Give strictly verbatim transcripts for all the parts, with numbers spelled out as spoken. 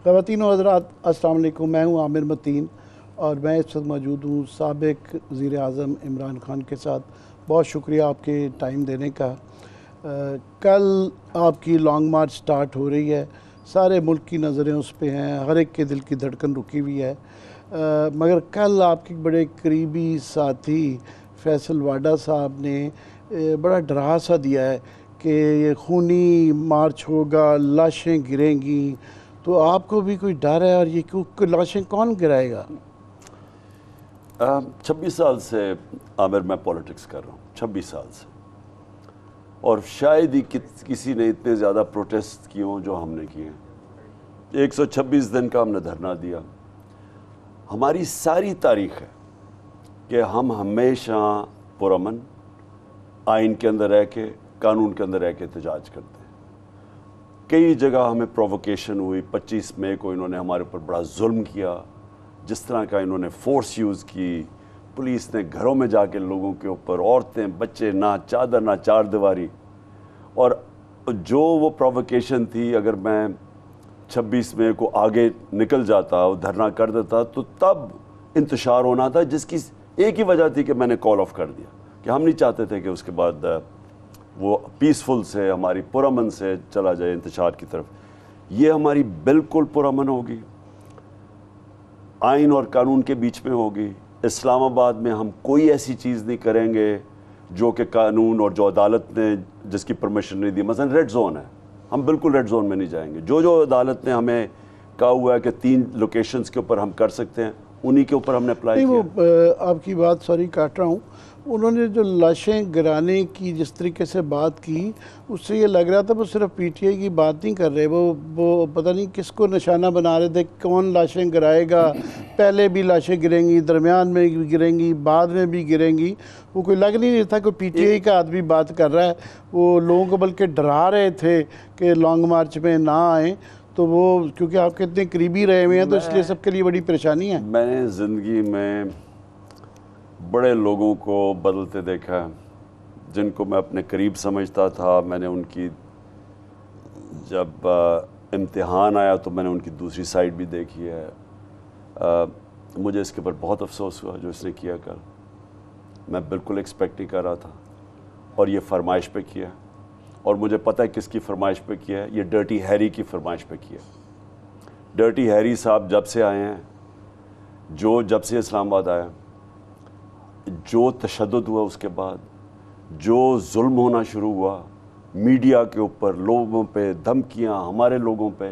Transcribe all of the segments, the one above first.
ख़वातीन और हज़रात, अस्सलाम वालेकुम। मैं हूँ आमिर मतीन और मैं इस वक्त मौजूद हूँ साबिक़ वज़ीर आज़म इमरान खान के साथ। बहुत शुक्रिया आपके टाइम देने का। आ, कल आपकी लॉन्ग मार्च स्टार्ट हो रही है, सारे मुल्क की नज़रें उस पर हैं, हर एक के दिल की धड़कन रुकी हुई है। आ, मगर कल आपके बड़े करीबी साथी फैसल वाडा साहब ने बड़ा डरा सा दिया है कि ये खूनी मार्च होगा, लाशें गिरेंगी। तो आपको भी कोई डर है? और ये क्यों, लाशें कौन गिराएगा? छब्बीस साल से आमिर मैं पॉलिटिक्स कर रहा हूँ, छब्बीस साल से, और शायद ही कि, किसी ने इतने ज़्यादा प्रोटेस्ट किए हों जो हमने किए हैं। एक सौ छब्बीस दिन का हमने धरना दिया। हमारी सारी तारीख है कि हम हमेशा पुरअमन, आइन के अंदर रह के, कानून के अंदर रह के एहतजाज करते हैं। कई जगह हमें प्रोवोकेशन हुई। पच्चीस मई को इन्होंने हमारे ऊपर बड़ा जुल्म किया, जिस तरह का इन्होंने फोर्स यूज़ की। पुलिस ने घरों में जाके लोगों के ऊपर, औरतें बच्चे, ना चादर ना चार दीवारी। और जो वो प्रोवोकेशन थी, अगर मैं छब्बीस मई को आगे निकल जाता और धरना कर देता तो तब इंतशार होना था, जिसकी एक ही वजह थी कि मैंने कॉल ऑफ कर दिया कि हम नहीं चाहते थे कि उसके बाद वो पीसफुल से, हमारी पुरअमन से चला जाए इंतशार की तरफ। ये हमारी बिल्कुल पुरअमन होगी, आइन और कानून के बीच में होगी। इस्लामाबाद में हम कोई ऐसी चीज़ नहीं करेंगे जो कि कानून और जो अदालत ने जिसकी परमिशन नहीं दी। मसलन रेड जोन है, हम बिल्कुल रेड जोन में नहीं जाएंगे। जो जो अदालत ने हमें कहा हुआ है कि तीन लोकेशंस के ऊपर हम कर सकते हैं, उन्हीं के ऊपर हमने अप्लाई किया। वो आपकी बात सॉरी काट रहा हूँ, उन्होंने जो लाशें गिराने की जिस तरीके से बात की, उससे ये लग रहा था वो सिर्फ पीटीआई की बात नहीं कर रहे, वो वो पता नहीं किसको निशाना बना रहे थे, कौन लाशें गिराएगा। पहले भी लाशें गिरेंगी, दरमियान में भी गिरेंगी, बाद में भी गिरेंगी। वो कोई लग नहीं था कोई पीटीआई का आदमी बात कर रहा है। वो लोगों को बल्कि डरा रहे थे कि लॉन्ग मार्च में ना आएँ। तो वो क्योंकि आपके इतने करीबी रहे हुए हैं तो इसलिए सबके लिए बड़ी परेशानी है। मैंने ज़िंदगी में बड़े लोगों को बदलते देखा है, जिनको मैं अपने करीब समझता था। मैंने उनकी, जब इम्तिहान आया तो मैंने उनकी दूसरी साइड भी देखी है। आ, मुझे इसके ऊपर बहुत अफसोस हुआ जो इसने किया कल। मैं बिल्कुल एक्सपेक्ट नहीं कर रहा था, और ये फरमाइश पे किया, और मुझे पता है किसकी फरमाइश पे किया है। ये डर्टी हैरी की फरमाइश पे किया। डर्टी हैरी साहब जब से आए हैं, जो जब से इस्लामाबाद आया, जो तशद्दुद हुआ, उसके बाद जो जुल्म होना शुरू हुआ मीडिया के ऊपर, लोगों पे धमकियां, हमारे लोगों पे,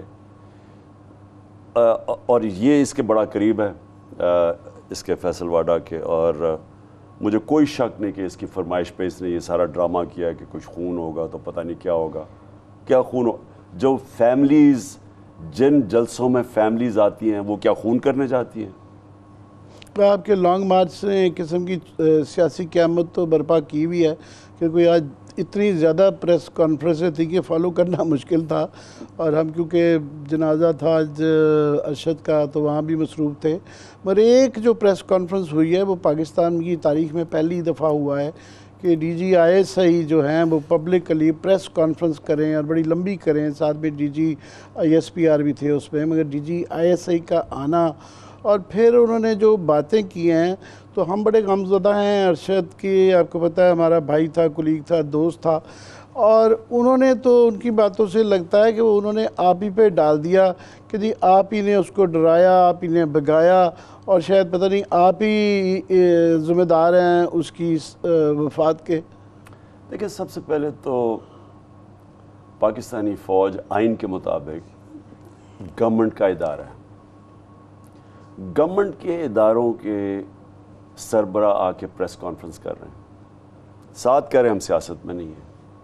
और ये इसके बड़ा करीब है, इसके फैसल वाडा के। और मुझे कोई शक नहीं कि इसकी फरमाइश पे इसने ये सारा ड्रामा किया कि कुछ खून होगा तो पता नहीं क्या होगा। क्या खून हो, जो फैमिलीज़, जिन जलसों में फैमिलीज़ आती हैं, वो क्या खून करने जाती हैं? तो आपके लॉन्ग मार्च से एक किस्म की सियासी क़यामत तो बर्पा की हुई है, क्योंकि आज इतनी ज़्यादा प्रेस कॉन्फ्रेंसें थी कि फॉलो करना मुश्किल था। और हम क्योंकि जनाजा था आज अरशद का, तो वहाँ भी मसरूफ़ थे। मगर एक जो प्रेस कॉन्फ्रेंस हुई है वो पाकिस्तान की तारीख़ में पहली दफ़ा हुआ है कि D G I S I जो हैं वो पब्लिकली प्रेस कॉन्फ्रेंस करें, और बड़ी लंबी करें। साथ में D G I S P R भी थे उसमें, मगर D G I S I का आना और फिर उन्होंने जो बातें की हैं, तो हम बड़े गमज़दा हैं। अरशद की, आपको पता है, हमारा भाई था, कुलीग था, दोस्त था, और उन्होंने तो उनकी बातों से लगता है कि वो उन्होंने आप ही पे डाल दिया कि जी आप ही ने उसको डराया, आप ही ने भगाया, और शायद पता नहीं आप ही ज़िम्मेदार हैं उसकी वफ़ात के। देखिए, सबसे पहले तो पाकिस्तानी फ़ौज आइन के मुताबिक गवर्नमेंट का इदारा है। गवर्नमेंट के इदारों के सरबरा आके प्रेस कॉन्फ्रेंस कर रहे हैं, साथ कह रहे हैं हम सियासत में नहीं है।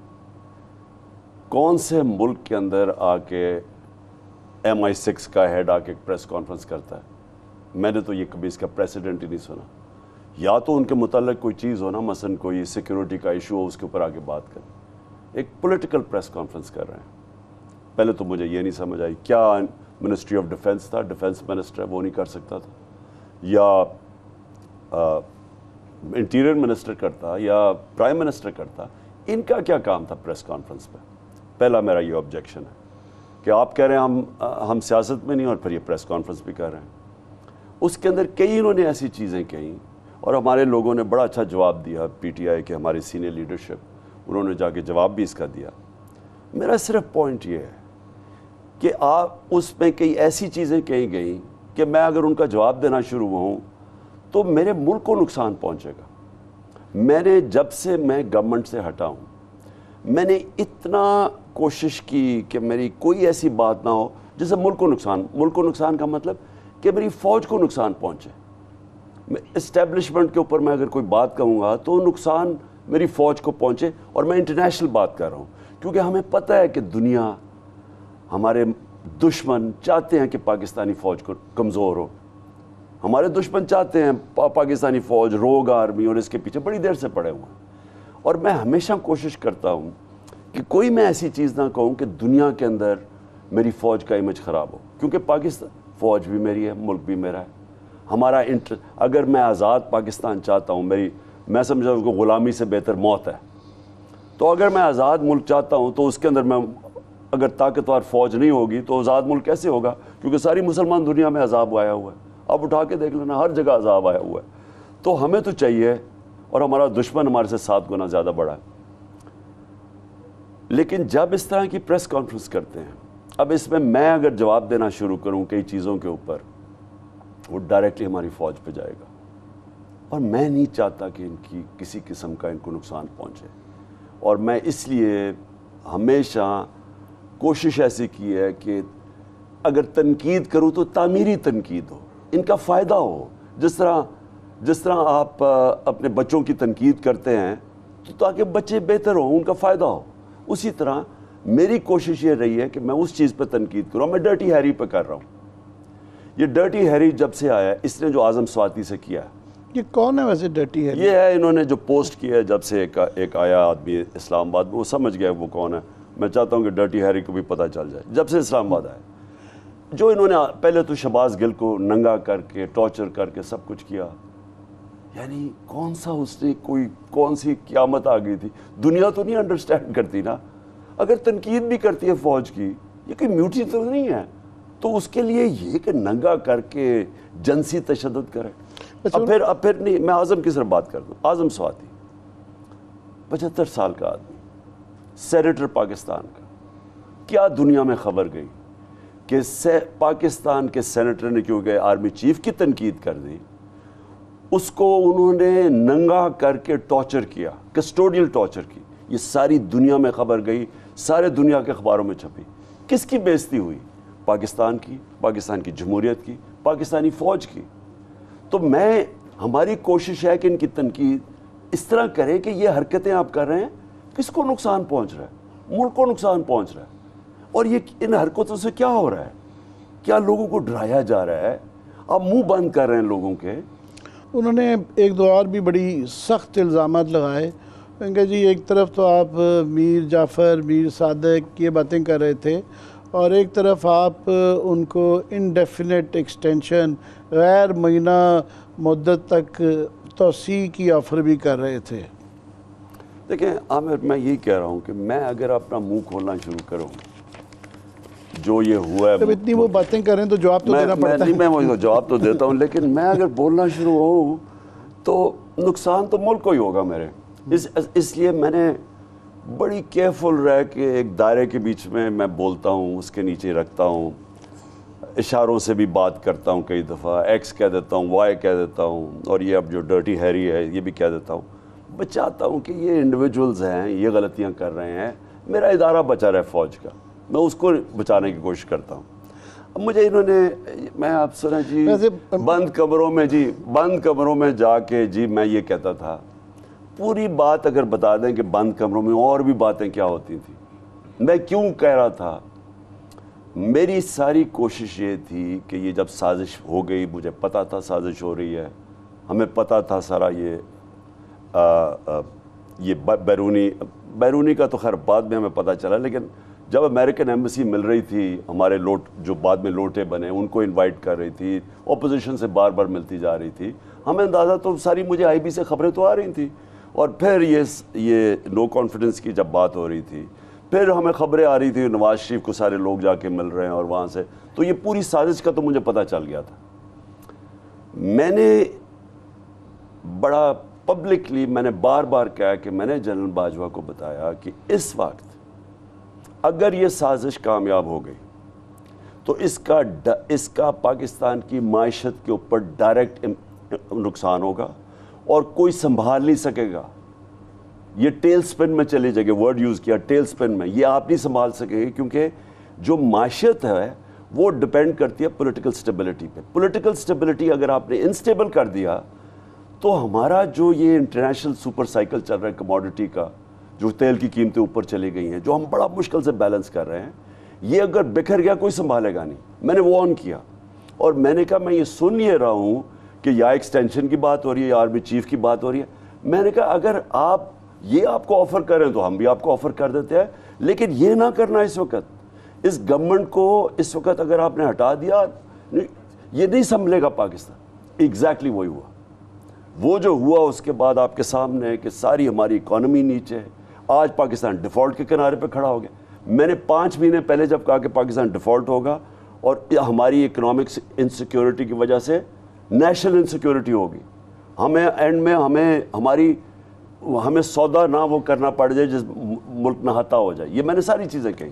कौन से मुल्क के अंदर आके एम आई सिक्स का हेड आके प्रेस कॉन्फ्रेंस करता है? मैंने तो ये कभी इसका प्रेसिडेंट ही नहीं सुना। या तो उनके मुताल्लिक कोई चीज़ हो ना, मसलन कोई सिक्योरिटी का इशू हो, उसके ऊपर आके बात करें। एक पॉलिटिकल प्रेस कॉन्फ्रेंस कर रहे हैं। पहले तो मुझे ये नहीं समझ आई, क्या मिनिस्ट्री ऑफ डिफेंस था, डिफेंस मिनिस्टर वो नहीं कर सकता था, या इंटीरियर मिनिस्टर करता, या प्राइम मिनिस्टर करता? इनका क्या काम था प्रेस कॉन्फ्रेंस पे? पहला मेरा ये ऑब्जेक्शन है کہ آپ کہہ رہے ہیں ہم ہم سیاست میں نہیں، اور پھر یہ پریس کانفرنس بھی کر رہے ہیں. اس کے اندر کئی انہوں نے ایسی چیزیں کہیں اور ہمارے لوگوں نے بڑا اچھا جواب دیا. پی ٹی آئی کے ہماری سینئر لیڈرشپ، انہوں نے جا کے جواب بھی اس کا دیا. میرا صرف پوائنٹ یہ ہے کہ آپ اس میں کئی ایسی چیزیں کہیں گئیں کہ میں اگر ان کا جواب دینا شروع ہوں تو میرے ملک کو نقصان پہنچے گا. میں نے جب سے میں گورنمنٹ سے ہٹا ہوں، میں نے اتنا کوشش کی کہ میری کوئی ایسی بات نہ ہو جس سے ملک کو نقصان ملک کو نقصان کا مطلب کہ میری فوج کو نقصان پہنچے. اسٹیبلشمنٹ کے اوپر میں اگر کوئی بات کہوں گا تو نقصان میری فوج کو پہنچے. اور میں انٹرنیشنل بات کر رہا ہوں کیونکہ ہمیں پتہ ہے کہ دنیا، ہمارے دشمن چاہتے ہیں کہ پاکستانی فوج کو کمزور ہو. ہمارے دشمن چاہتے ہیں پا پاکستانی فوج روگ آرمی اور اس کے پیچھے بڑی دیر سے پڑے ہوئے ہیں. اور میں ہمیشہ کوشش کرتا ہوں کہ کوئی میں ایسی چیز نہ کہوں کہ دنیا کے اندر میری فوج کا امیج خراب ہو، کیونکہ پاکستان فوج بھی میری ہے، ملک بھی میرا ہے. ہمارا انٹر اگر میں آزاد پاکستان چاہتا ہوں، میری میں سمجھا ہوں کہ غلامی سے بہتر موت ہے، تو اگر میں آزاد ملک چاہتا ہوں تو اس کے اندر میں اگر طاقتور فوج نہیں ہوگی تو آزاد ملک کیسے ہوگا؟ کیونکہ ساری مسلمان دنیا میں عذاب آیا ہوا ہے. اب اٹھا کے دیکھ لینا، ہر جگہ عذاب آیا ہوا ہے. تو ہمیں تو چاہیے، اور ہمارا دشمن ہمارے سے سات گنا زیادہ بڑا ہے. لیکن جب اس طرح کی پریس کانفرنس کرتے ہیں، اب اس میں میں اگر جواب دینا شروع کروں کئی چیزوں کے اوپر، وہ ڈائریکٹلی ہماری فوج پہ جائے گا. اور میں نہیں چاہتا کہ ان کی کسی قسم کا ان کو نقصان پہنچے. اور میں اس لیے ہمیشہ کوشش ایسی کی ہے کہ اگر تنقید کروں تو تعمیری تنقید ہو، ان کا فائدہ ہو. جس طرح جس طرح آپ اپنے بچوں کی تنقید کرتے ہیں تو تاکہ بچے بہتر ہوں، ان کا فائدہ ہو، اسی طرح میری کوشش یہ رہی ہے کہ میں اس چیز پہ تنقید کروں. میں ڈرٹی ہیری پہ کر رہا ہوں. یہ ڈرٹی ہیری جب سے آیا ہے، اس نے جو اعظم سواتی سے کیا ہے. یہ کون ہے ویسے ڈرٹی ہیری؟ یہ ہے انہوں نے جو پوسٹ کیا ہے جب سے ایک ایک آیا آدمی اسلام آباد میں، وہ سمجھ گیا وہ کون ہے. میں چاہتا ہوں کہ ڈرٹی ہیری کو بھی پتہ چل جائے. جب سے اسلام آباد آیا، جو انہوں نے پہلے تو شہباز گل کو ننگا کر کے ٹارچر کر کے سب کچھ کیا، یعنی کون سا اس نے کوئی کون سی قیامت آ گئی تھی. دنیا تو نہیں انڈرسٹینڈ کرتی نا. اگر تنقید بھی کرتی ہے فوج کی، یہ کوئی میوٹی تو نہیں ہے، تو اس کے لیے یہ کہ ننگا کر کے جنسی تشدد کرے. اب پھر اب پھر نہیں، میں اعظم کی صرف بات کر دوں. اعظم سواتی پچہتر سال کا آدمی، سینیٹر پاکستان کا. کیا دنیا میں خبر گئی کہ پاکستان کے سینیٹر نے کیونکہ آرمی چیف کی تنقید کر دی، اس کو انہوں نے ننگا کر کے ٹارچر کیا، کسٹوڈیل ٹارچر کی. یہ ساری دنیا میں خبر گئی، سارے دنیا کے اخباروں میں چھپی. کس کی بے عزتی ہوئی؟ پاکستان کی، پاکستان کی جمہوریت کی، پاکستانی فوج کی. تو میں ہماری کوشش ہے کہ ان کی تنقید اس طرح کریں کہ یہ حرکتیں آپ کر رہے ہیں کس کو نقصان پہنچ رہا ہے؟ ملک کو نقصان پہنچ رہا ہے. اور یہ ان حرکتوں سے کیا ہو رہا ہے؟ کیا لوگوں کو ڈرایا جا رہا ہے؟ آپ منہ بند کر رہے ہیں لوگوں کے. انہوں نے ایک دو اور بھی بڑی سخت الزامات لگائے کہ جی ایک طرف تو آپ میر جعفر، میر صادق یہ باتیں کر رہے تھے، اور ایک طرف آپ ان کو انڈیفینٹ ایکسٹینشن، غیر مہینہ مدت تک توسیع کی آفر بھی کر رہے تھے. دیکھیں عامر، میں یہی کہہ رہا ہوں کہ میں اگر اپنا منہ کھولنا شروع کروں، جو یہ ہوا ہے، جب اتنی وہ باتیں کریں تو جواب تو دینا پڑتا ہے. میں میں جواب تو دیتا ہوں، لیکن میں اگر بولنا شروع ہوں تو نقصان تو ملک کو ہی ہوگا میرے. اس اس لیے میں نے بڑی کیئرفل رہ کے ایک دائرے کے بیچ میں میں بولتا ہوں، اس کے نیچے رکھتا ہوں، اشاروں سے بھی بات کرتا ہوں، کئی دفعہ ایکس کہہ دیتا ہوں، وائی کہہ دیتا ہوں، اور یہ اب جو ڈرٹی ہیری ہے یہ بھی کہہ دیتا ہوں. بچاتا ہوں کہ یہ انڈیویجولز ہیں، یہ غلطیاں کر رہے ہیں. میرا ادارہ بچا رہا ہے فوج کا، میں اس کو بچانے کی کوشش کرتا ہوں. اب مجھے انہوں نے، میں آپ سنا جی بند کمروں میں جی بند کمروں میں جا کے جی میں یہ کہتا تھا. پوری بات اگر بتا دیں کہ بند کمروں میں اور بھی باتیں کیا ہوتی تھیں، میں کیوں کہہ رہا تھا. میری ساری کوشش یہ تھی کہ یہ جب سازش ہو گئی، مجھے پتا تھا سازش ہو رہی ہے، ہمیں پتا تھا سارا یہ آ, آ, یہ بیرونی بیرونی کا تو خیر بعد میں ہمیں پتہ چلا، لیکن جب امریکن ایمبیسی مل رہی تھی، ہمارے لوٹ جو بعد میں لوٹے بنے ان کو انوائٹ کر رہی تھی، اپوزیشن سے بار بار ملتی جا رہی تھی، ہمیں اندازہ تو ساری مجھے آئی بی سے خبریں تو آ رہی تھیں. اور پھر یہ یہ نو کانفیڈنس کی جب بات ہو رہی تھی پھر ہمیں خبریں آ رہی تھی نواز شریف کو سارے لوگ جا کے مل رہے ہیں اور وہاں سے، تو یہ پوری سازش کا تو مجھے پتہ چل گیا تھا۔ میں نے بڑا پبلکلی میں نے بار بار کہا کہ میں نے جنرل باجوہ کو بتایا کہ اس وقت اگر یہ سازش کامیاب ہو گئی تو اس کا اس کا پاکستان کی معیشت کے اوپر ڈائریکٹ نقصان ہوگا اور کوئی سنبھال نہیں سکے گا۔ یہ ٹیل سپن میں چلی جائے گی، ورڈ یوز کیا ٹیل سپن میں، یہ آپ نہیں سنبھال سکے گے، کیونکہ جو معیشت ہے وہ ڈپینڈ کرتی ہے پولیٹیکل سٹیبلٹی پہ۔ پولیٹیکل سٹیبلٹی اگر آپ نے انسٹیبل کر دیا تو ہمارا جو یہ انٹرنیشنل سپر سائیکل چل رہا ہے کموڈٹی کا، جو تیل کی قیمتیں اوپر چلی گئی ہیں، جو ہم بڑا مشکل سے بیلنس کر رہے ہیں، یہ اگر بکھر گیا کوئی سنبھالے گا نہیں۔ میں نے وہ آن کیا اور میں نے کہا میں یہ سن یہ رہا ہوں کہ یا ایکسٹینشن کی بات ہو رہی ہے یا آرمی چیف کی بات ہو رہی ہے، میں نے کہا اگر آپ یہ آپ کو آفر کریں تو ہم بھی آپ کو آفر کر دیتے ہیں، لیکن یہ نہ کرنا اس وقت، اس گورنمنٹ کو اس وقت اگر آپ نے ہٹا دیا یہ نہیں سنبھلے گا پاکستان۔ ایگزیکٹلی وہی ہوا، وہ جو ہوا اس کے بعد آپ کے سامنے ہے کہ ساری ہماری اکانومی نیچے ہے، آج پاکستان ڈیفالٹ کے کنارے پہ کھڑا ہو گیا۔ میں نے پانچ مہینے پہلے جب کہا کہ پاکستان ڈیفالٹ ہوگا اور ہماری اکنامکس انسیکیورٹی کی وجہ سے نیشنل انسیکیورٹی ہوگی، ہمیں اینڈ میں ہمیں ہماری ہمیں سودا نہ وہ کرنا پڑ جائے جس ملک نہاتا ہو جائے، یہ میں نے ساری چیزیں کہیں۔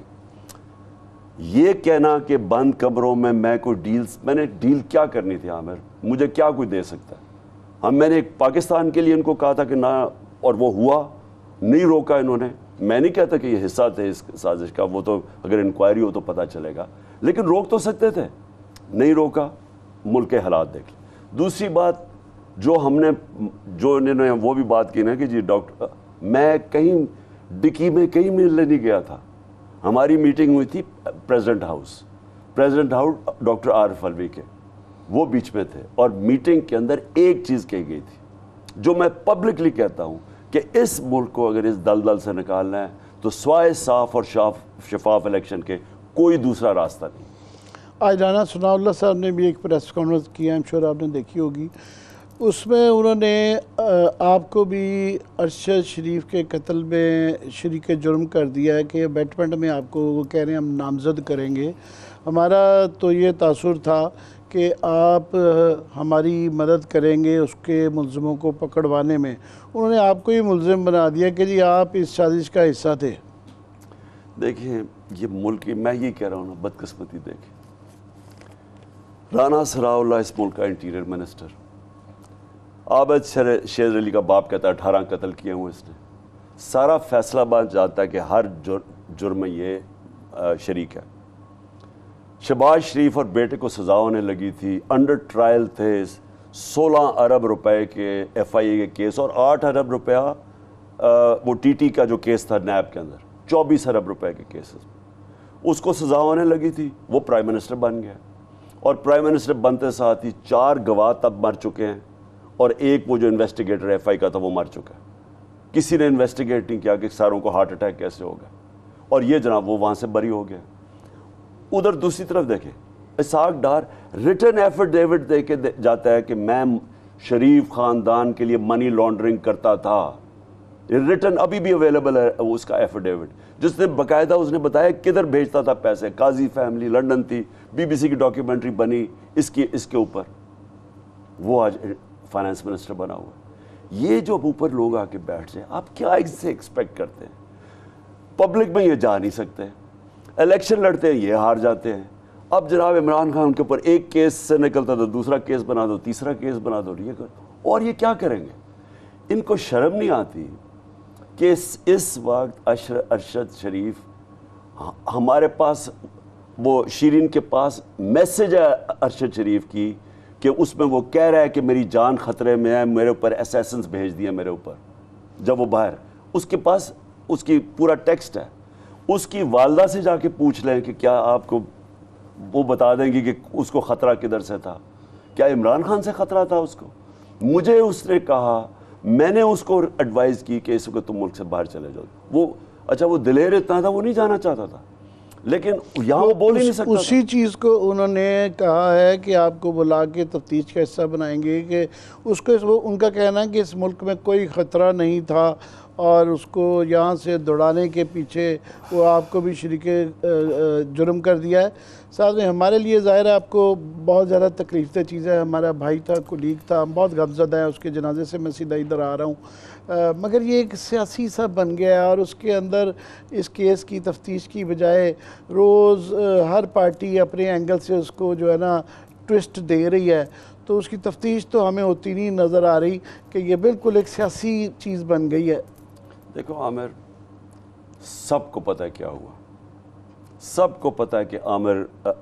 یہ کہنا کہ بند کمروں میں میں کوئی ڈیلز، میں نے ڈیل کیا کرنی تھی عامر، مجھے کیا کوئی دے سکتا ہے؟ ہم میں نے پاکستان کے لیے ان کو کہا تھا کہ نہ، اور وہ ہوا نہیں، روکا انہوں نے۔ میں نہیں کہتا کہ یہ حصہ تھے اس سازش کا، وہ تو اگر انکوائری ہو تو پتہ چلے گا، لیکن روک تو سکتے تھے، نہیں روکا، ملک کے حالات دیکھ لیں۔ دوسری بات جو ہم نے جو انہوں نے وہ بھی بات کی نا کہ جی ڈاکٹر، میں کہیں ڈکی میں کہیں ملنے نہیں گیا تھا، ہماری میٹنگ ہوئی تھی president house, president house doctor Arif Alvi کے، وہ بیچ میں تھے، اور میٹنگ کے اندر ایک چیز کہی گئی تھی جو میں پبلکلی کہتا ہوں کہ اس ملک کو اگر اس دلدل سے نکالنا ہے تو سوائے صاف اور شفاف الیکشن کے کوئی دوسرا راستہ نہیں۔ آج رانا ثناء اللہ صاحب نے بھی ایک پریس کانفرنس کی ہے، ایم شور آپ نے دیکھی ہوگی، اس میں انہوں نے آپ کو بھی ارشد شریف کے قتل میں شریک جرم کر دیا ہے کہ بیٹمنٹ میں آپ کو وہ کہہ رہے ہیں ہم نامزد کریں گے۔ ہمارا تو یہ تاثر تھا کہ آپ ہماری مدد کریں گے اس کے ملزموں کو پکڑوانے میں، انہوں نے آپ کو ہی ملزم بنا دیا کہ جی آپ اس سازش کا حصہ تھے۔ دیکھیں یہ ملک کی، میں یہ کہہ رہا ہوں نا، بدقسمتی دیکھیں، رانا ثناء اللہ اس ملک کا انٹیریئر منسٹر، عابد شیر علی کا باپ کہتا ہے اٹھارہ قتل کیے ہوں اس نے، سارا فیصلہ آباد جاتا ہے کہ ہر جرم میں یہ شریک ہے۔ شہباز شریف اور بیٹے کو سزا ہونے لگی تھی، انڈر ٹرائل تھے سولہ ارب روپے کے ایف آئی اے کے کیس، اور آٹھ ارب روپیہ وہ ٹی ٹی کا جو کیس تھا نیب کے اندر، چوبیس ارب روپے کے کیسز، اس کو سزا ہونے لگی تھی، وہ پرائم منسٹر بن گیا، اور پرائم منسٹر بنتے ساتھ ہی چار گواہ تب مر چکے ہیں، اور ایک وہ جو انویسٹیگیٹر ایف آئی کا تھا وہ مر چکا ہے۔ کسی نے انویسٹیگیٹ نہیں کیا کہ ساروں کو ہارٹ اٹیک کیسے ہوگا، اور یہ جناب وہ وہاں سے بری ہو گیا۔ ادھر دوسری طرف دیکھیں، اسحاق ڈار ریٹن ایفیڈیوٹ دے کے جاتا ہے کہ میں شریف خاندان کے لیے منی لانڈرنگ کرتا تھا، ریٹن ابھی بھی اویلیبل ہے اس کا ایفیڈیوٹ، جس نے باقاعدہ اس نے بتایا کدھر بھیجتا تھا پیسے، قاضی فیملی لنڈن تھی، بی بی سی کی ڈاکیومنٹری بنی اس کی اس کے اوپر، وہ آج فائنانس منسٹر بنا ہوا۔ یہ جو اوپر لوگ آ کے بیٹھ جائیں، آپ کیا اس سے ایکسپیکٹ کرتے ہیں؟ پبلک میں یہ جا نہیں سکتے، الیکشن لڑتے ہیں یہ ہار جاتے ہیں۔ اب جناب عمران خان کے اوپر ایک کیس سے نکلتا تو دوسرا کیس بنا دو، تیسرا کیس بنا دو، یہ کر، اور یہ کیا کریں گے؟ ان کو شرم نہیں آتی کہ اس اس وقت ارشد شریف، ہمارے پاس وہ شیرین کے پاس میسج ہے ارشد شریف کی کہ اس میں وہ کہہ رہا ہے کہ میری جان خطرے میں ہے، میرے اوپر اسیسنز بھیج دیے میرے اوپر، جب وہ باہر، اس کے پاس اس کی پورا ٹیکسٹ ہے۔ اس کی والدہ سے جا کے پوچھ لیں کہ کیا آپ کو وہ بتا دیں گی کہ اس کو خطرہ کدھر سے تھا، کیا عمران خان سے خطرہ تھا اس کو؟ مجھے اس نے کہا، میں نے اس کو ایڈوائز کی کہ اس وقت تم ملک سے باہر چلے جاؤ۔ وہ اچھا وہ دلیر اتنا تھا، وہ نہیں جانا چاہتا تھا، لیکن یہاں وہ بول ہی نہیں سکتا۔ اسی چیز کو انہوں نے کہا ہے کہ آپ کو بلا کے تفتیش کا حصہ بنائیں گے، کہ اس کو ان کا کہنا ہے کہ اس ملک میں کوئی خطرہ نہیں تھا، اور اس کو یہاں سے دوڑانے کے پیچھے وہ آپ کو بھی شریک جرم کر دیا ہے. ساتھ میں ہمارے لیے ظاہر ہے آپ کو بہت زیادہ تکلیف دہ چیز ہے. ہمارا بھائی تھا, کولیگ تھا, ہم بہت غمزدہ ہیں. اس کے جنازے سے میں سیدھا ادھر آ رہا ہوں, مگر یہ ایک سیاسی سا بن گیا ہے اور اس کے اندر اس کیس کی تفتیش کی بجائے روز ہر پارٹی اپنے اینگل سے اس کو جو ہے نا ٹوسٹ دے رہی ہے. تو اس کی تفتیش تو ہمیں ہوتی نہیں نظر آ رہی کہ یہ بالکل ایک سیاسی چیز بن گئی ہے. دیکھو عامر, سب کو پتہ ہے کیا ہوا, سب کو پتہ ہے کہ عامر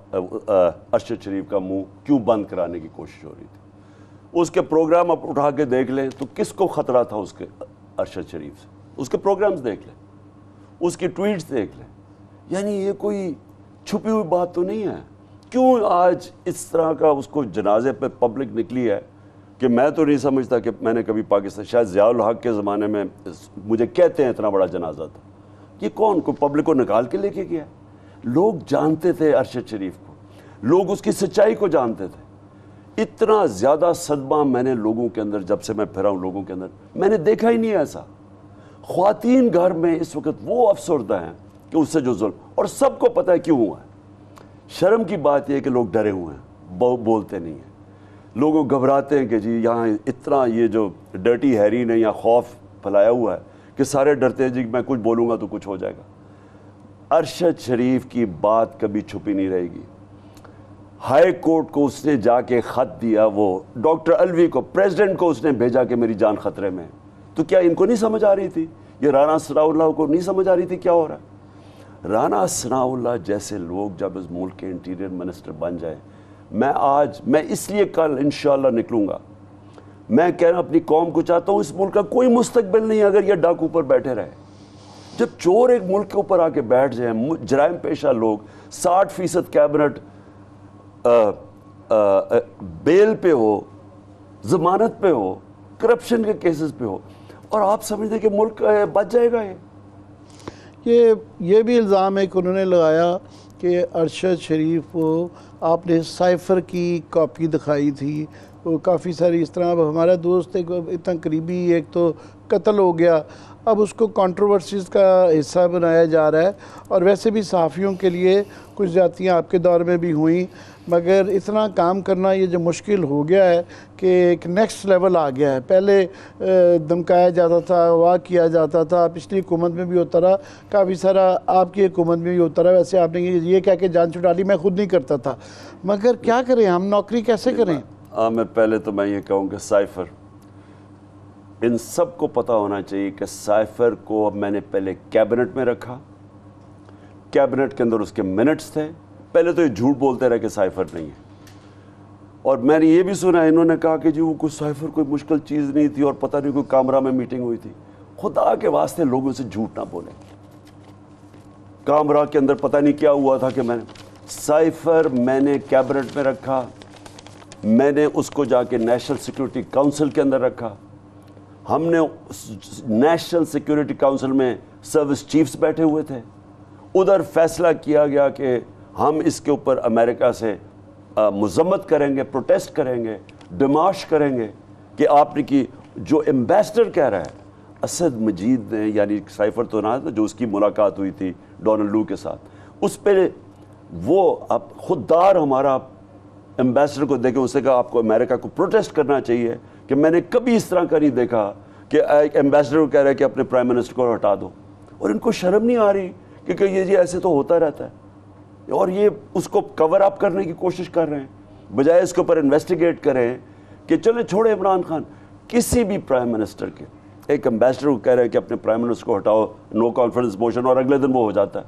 ارشد شریف کا منہ کیوں بند کرانے کی کوشش ہو رہی تھی. اس کے پروگرام آپ اٹھا کے دیکھ لیں تو کس کو خطرہ تھا اس کے ارشد شریف سے. اس کے پروگرامز دیکھ لیں, اس کی ٹویٹس دیکھ لیں. یعنی یہ کوئی چھپی ہوئی بات تو نہیں ہے. کیوں آج اس طرح کا اس کو جنازے پہ پبلک نکلی ہے کہ میں تو نہیں سمجھتا کہ میں نے کبھی پاکستان, شاید ضیاء الحق کے زمانے میں مجھے کہتے ہیں اتنا بڑا جنازہ تھا. یہ کون کو پبلک کو نکال کے لے کے گیا؟ لوگ جانتے تھے ارشد شریف کو, لوگ اس کی سچائی کو جانتے تھے. اتنا زیادہ صدمہ میں نے لوگوں کے اندر, جب سے میں پھرا ہوں لوگوں کے اندر, میں نے دیکھا ہی نہیں ایسا. خواتین گھر میں اس وقت وہ افسردہ ہیں کہ اس سے جو ظلم, اور سب کو پتہ ہے کیوں ہوا ہے. شرم کی بات یہ ہے کہ لوگ ڈرے ہوئے ہیں, بولتے نہیں ہیں. لوگوں گھبراتے ہیں کہ جی یہاں اتنا یہ جو ڈرٹی ہیری نے یہاں خوف پھیلایا ہوا ہے کہ سارے ڈرتے ہیں جی میں کچھ بولوں گا تو کچھ ہو جائے گا. ارشد شریف کی بات کبھی چھپی نہیں رہے گی. ہائی کورٹ کو اس نے جا کے خط دیا, وہ ڈاکٹر الوی کو, پریزیڈنٹ کو اس نے بھیجا کہ میری جان خطرے میں. تو کیا ان کو نہیں سمجھ آ رہی تھی؟ یہ رانا ثناء اللہ کو نہیں سمجھ آ رہی تھی کیا ہو رہا ہے؟ رانا ثناء اللہ جیسے لوگ جب اس ملک کے انٹیریئر منسٹر بن جائیں, میں آج میں اس لیے کل انشاءاللہ نکلوں گا. میں کہنا اپنی قوم کو چاہتا ہوں اس ملک کا کوئی مستقبل نہیں اگر یہ ڈاکو پر بیٹھے رہے. جب چور ایک ملک کے اوپر آ کے بیٹھ جائیں, جرائم پیشہ لوگ, ساٹھ فیصد کیبنٹ بیل پہ ہو, ضمانت پہ ہو, کرپشن کے کیسز پہ ہو, اور آپ سمجھتے کہ ملک بچ جائے گا. یہ یہ یہ بھی الزام ہے کہ انہوں نے لگایا کہ ارشد شریف کو آپ نے سائفر کی کاپی دکھائی تھی. وہ کافی ساری اس طرح, اب ہمارا دوست ایک اتنا قریبی ایک تو قتل ہو گیا, اب اس کو کنٹروورسیز کا حصہ بنایا جا رہا ہے. اور ویسے بھی صحافیوں کے لیے کچھ زیادتیاں آپ کے دور میں بھی ہوئیں, مگر اتنا کام کرنا یہ جو مشکل ہو گیا ہے کہ ایک نیکسٹ لیول آ گیا ہے. پہلے دمکایا جاتا تھا, واہ کیا جاتا تھا, پچھلی حکومت میں بھی ہوتا رہا, کافی سارا آپ کی حکومت میں بھی ہوتا رہا. ویسے آپ نے یہ کہہ کے جان چھڑا لی, میں خود نہیں کرتا تھا, مگر کیا کریں, ہم نوکری کیسے کریں؟ عامر, پہلے تو میں یہ کہوں کہ سائفر, ان سب کو پتہ ہونا چاہیے کہ سائفر کو اب میں نے پہلے کیبنٹ میں رکھا, کیبنٹ کے اندر اس کے منٹس تھے. پہلے تو یہ جھوٹ بولتے رہے کہ سائفر نہیں ہے, اور میں نے یہ بھی سنا انہوں نے کہا کہ جی وہ کوئی سائفر کوئی مشکل چیز نہیں تھی اور پتہ نہیں کوئی کامرہ میں میٹنگ ہوئی تھی. خدا کے واسطے لوگوں سے جھوٹ نہ بولیں. کامرہ کے اندر پتہ نہیں کیا ہوا تھا کہ میں نے سائفر میں نے کیبنٹ میں رکھا, میں نے اس کو جا کے نیشنل سیکیورٹی کاؤنسل کے اندر رکھا. ہم نے نیشنل سیکیورٹی کاؤنسل میں سروس چیفز بیٹھے ہوئے تھے, ادھر فیصلہ کیا گیا کہ ہم اس کے اوپر امریکہ سے مذمت کریں گے, پروٹیسٹ کریں گے, ڈیمارش کریں گے کہ آپ نے کی. جو ایمبیسڈر کہہ رہا ہے اسد مجید نے, یعنی سائفر تو نہ تھا, جو اس کی ملاقات ہوئی تھی ڈونلڈ لو کے ساتھ, اس پہ وہ اب خوددار ہمارا ایمبیسڈر کو دیکھے, اسے کہا آپ کو امریکہ کو پروٹیسٹ کرنا چاہیے کہ میں نے کبھی اس طرح کا نہیں دیکھا کہ ایک ایمبیسڈر کو کہہ رہا ہے کہ اپنے پرائم منسٹر کو ہٹا دو. اور ان کو شرم نہیں آ رہی کہ یہ جی ایسے تو ہوتا رہتا ہے, اور یہ اس کو کور اپ کرنے کی کوشش کر رہے ہیں, بجائے اس کے اوپر انویسٹیگیٹ کریں کہ چلے چھوڑے عمران خان. کسی بھی پرائم منسٹر کے ایک ایمبیسڈر کو کہہ رہے ہیں کہ اپنے پرائم منسٹر کو ہٹاؤ, نو کانفیڈنس موشن, اور اگلے دن وہ ہو جاتا ہے.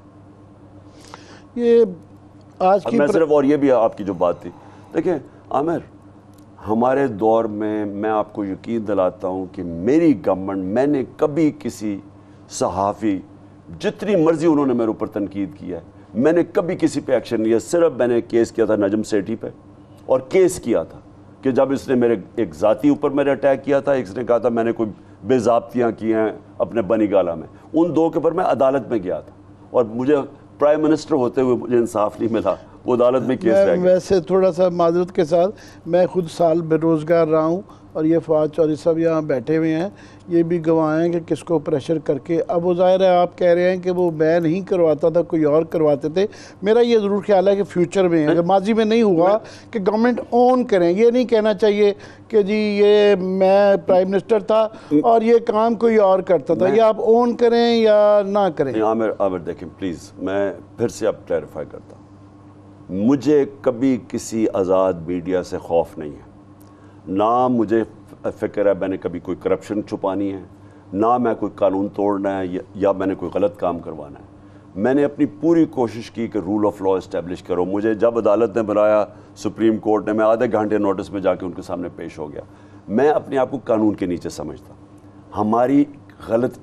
یہ آج کی میں صرف, اور یہ بھی آپ کی جو بات تھی, دیکھیں عامر, ہمارے دور میں میں آپ کو یقین دلاتا ہوں کہ میری گورنمنٹ, میں نے کبھی کسی صحافی, جتنی مرضی انہوں نے میرے اوپر تنقید کیا ہے, میں نے کبھی کسی پہ ایکشن نہیں لیا. صرف میں نے کیس کیا تھا نجم سیٹھی پہ, اور کیس کیا تھا کہ جب اس نے میرے ایک ذاتی اوپر میرے اٹیک کیا تھا, ایک نے کہا تھا میں نے کوئی بے ضابطیاں کی ہیں اپنے بنی گالا میں, ان دو کے اوپر میں عدالت میں گیا تھا, اور مجھے پرائم منسٹر ہوتے ہوئے مجھے انصاف نہیں ملا, وہ عدالت میں کیس رہ گیا. ویسے تھوڑا سا معذرت کے ساتھ, میں خود سال بے روزگار رہا ہوں, اور یہ فواد چودھری صاحب یہاں بیٹھے ہوئے ہیں، یہ بھی گواہ ہیں کہ کس کو پریشر کر کے، اب وہ ظاہر ہے آپ کہہ رہے ہیں کہ وہ میں نہیں کرواتا تھا، کوئی اور کرواتے تھے. میرا یہ ضرور خیال ہے کہ فیوچر میں اگر ماضی میں نہیں ہوا کہ گورنمنٹ اون کریں. یہ نہیں کہنا چاہیے کہ جی یہ میں پرائم منسٹر تھا اور یہ کام کوئی اور کرتا تھا. یہ آپ اون کریں یا نہ کریں. عامر عامر دیکھیں پلیز، میں پھر سے اب کلیریفائی کرتا ہوں. مجھے کبھی کسی آزاد میڈیا سے خوف نہیں ہے، نہ مجھے فکر ہے میں نے کبھی کوئی کرپشن چھپانی ہے، نہ میں کوئی قانون توڑنا ہے یا میں نے کوئی غلط کام کروانا ہے. میں نے اپنی پوری کوشش کی کہ رول آف لا اسٹیبلش کرو. مجھے جب عدالت نے بلایا سپریم کورٹ نے، میں آدھے گھنٹے نوٹس میں جا کے ان کے سامنے پیش ہو گیا. میں اپنے آپ کو قانون کے نیچے سمجھتا ہوں. ہماری غلط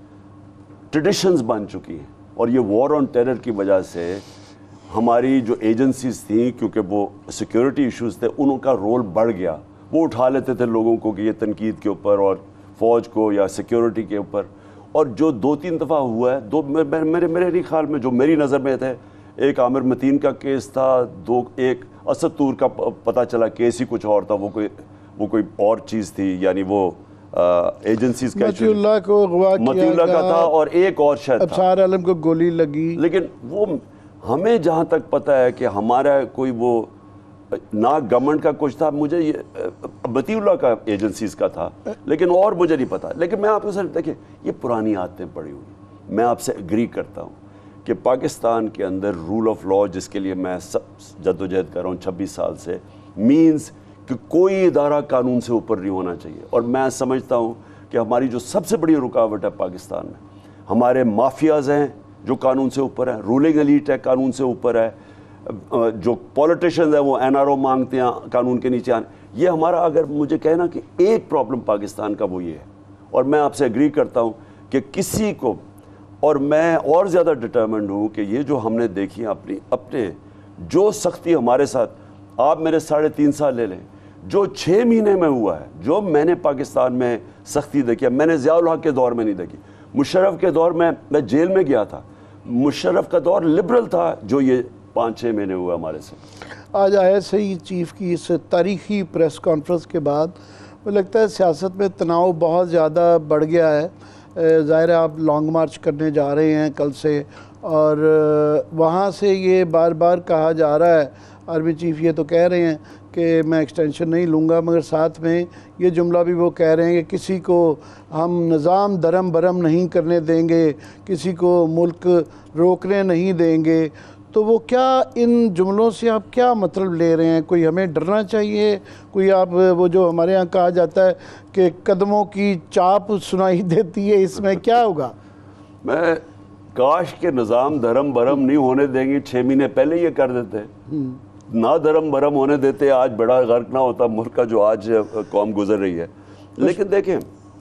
ٹریڈیشنز بن چکی ہیں اور یہ وار آن ٹیرر کی وجہ سے ہماری جو ایجنسیز تھیں، کیونکہ وہ سیکیورٹی ایشوز تھے، ان کا رول بڑھ گیا. وہ اٹھا لیتے تھے لوگوں کو کہ یہ تنقید کے اوپر اور فوج کو یا سیکیورٹی کے اوپر. اور جو دو تین دفعہ ہوا ہے، دو میرے میرے نہیں خیال میں جو میری نظر میں تھے، ایک عامر متین کا کیس تھا، دو ایک اسد طور کا پتہ چلا کیس ہی کچھ اور تھا، وہ کوئی وہ کوئی اور چیز تھی، یعنی وہ ایجنسیز کا متی اللہ کو اغوا کیا متی اللہ کا تھا اور ایک اور شاید تھا، ابصار عالم کو گولی لگی. لیکن وہ ہمیں جہاں تک پتہ ہے کہ ہمارا کوئی وہ نہ گورنمنٹ کا کچھ تھا، مجھے یہ متی اللہ کا ایجنسیز کا تھا، لیکن اور مجھے نہیں پتا. لیکن میں آپ کو سر دیکھیں یہ پرانی عادتیں پڑی ہوئی. میں آپ سے اگری کرتا ہوں کہ پاکستان کے اندر رول آف لا، جس کے لیے میں سب جد و جہد کر رہا ہوں چھبیس سال سے، مینز کہ کوئی ادارہ قانون سے اوپر نہیں ہونا چاہیے. اور میں سمجھتا ہوں کہ ہماری جو سب سے بڑی رکاوٹ ہے پاکستان میں، ہمارے مافیاز ہیں جو قانون سے اوپر ہیں، رولنگ ایلیٹ ہے قانون سے اوپر ہے، جو پولیٹیشنز ہیں وہ این آر او مانگتے ہیں قانون کے نیچے آنے. یہ ہمارا اگر مجھے کہنا کہ ایک پرابلم پاکستان کا وہ یہ ہے. اور میں آپ سے اگری کرتا ہوں کہ کسی کو، اور میں اور زیادہ ڈٹرمنڈ ہوں کہ یہ جو ہم نے دیکھی اپنی اپنے جو سختی ہمارے ساتھ، آپ میرے ساڑھے تین سال لے لیں، جو چھ مہینے میں ہوا ہے، جو میں نے پاکستان میں سختی دیکھی ہے، میں نے ضیاء الحق کے دور میں نہیں دیکھی. مشرف کے دور میں میں جیل میں گیا تھا، مشرف کا دور لبرل تھا جو یہ پانچ چھ مہینے ہوئے ہمارے سے. آج آئی ایس آئی چیف کی اس تاریخی پریس کانفرنس کے بعد مجھے لگتا ہے سیاست میں تناؤ بہت زیادہ بڑھ گیا ہے. ظاہر ہے آپ لانگ مارچ کرنے جا رہے ہیں کل سے، اور وہاں سے یہ بار بار کہا جا رہا ہے، آرمی چیف یہ تو کہہ رہے ہیں کہ میں ایکسٹینشن نہیں لوں گا، مگر ساتھ میں یہ جملہ بھی وہ کہہ رہے ہیں کہ کسی کو ہم نظام درم برم نہیں کرنے دیں گے، کسی کو ملک روکنے نہیں دیں گے. تو وہ کیا ان جملوں سے آپ کیا مطلب لے رہے ہیں؟ کوئی ہمیں ڈرنا چاہیے؟ کوئی آپ وہ جو ہمارے ہاں کہا جاتا ہے کہ قدموں کی چاپ سنائی دیتی ہے، اس میں کیا ہوگا؟ میں کاش کے نظام دھرم برم نہیں ہونے دیں گے، چھ مہینے پہلے یہ کر دیتے، نہ دھرم برم ہونے دیتے، آج بڑا غرق نہ ہوتا ملک کا جو آج قوم گزر رہی ہے. لیکن دیکھیں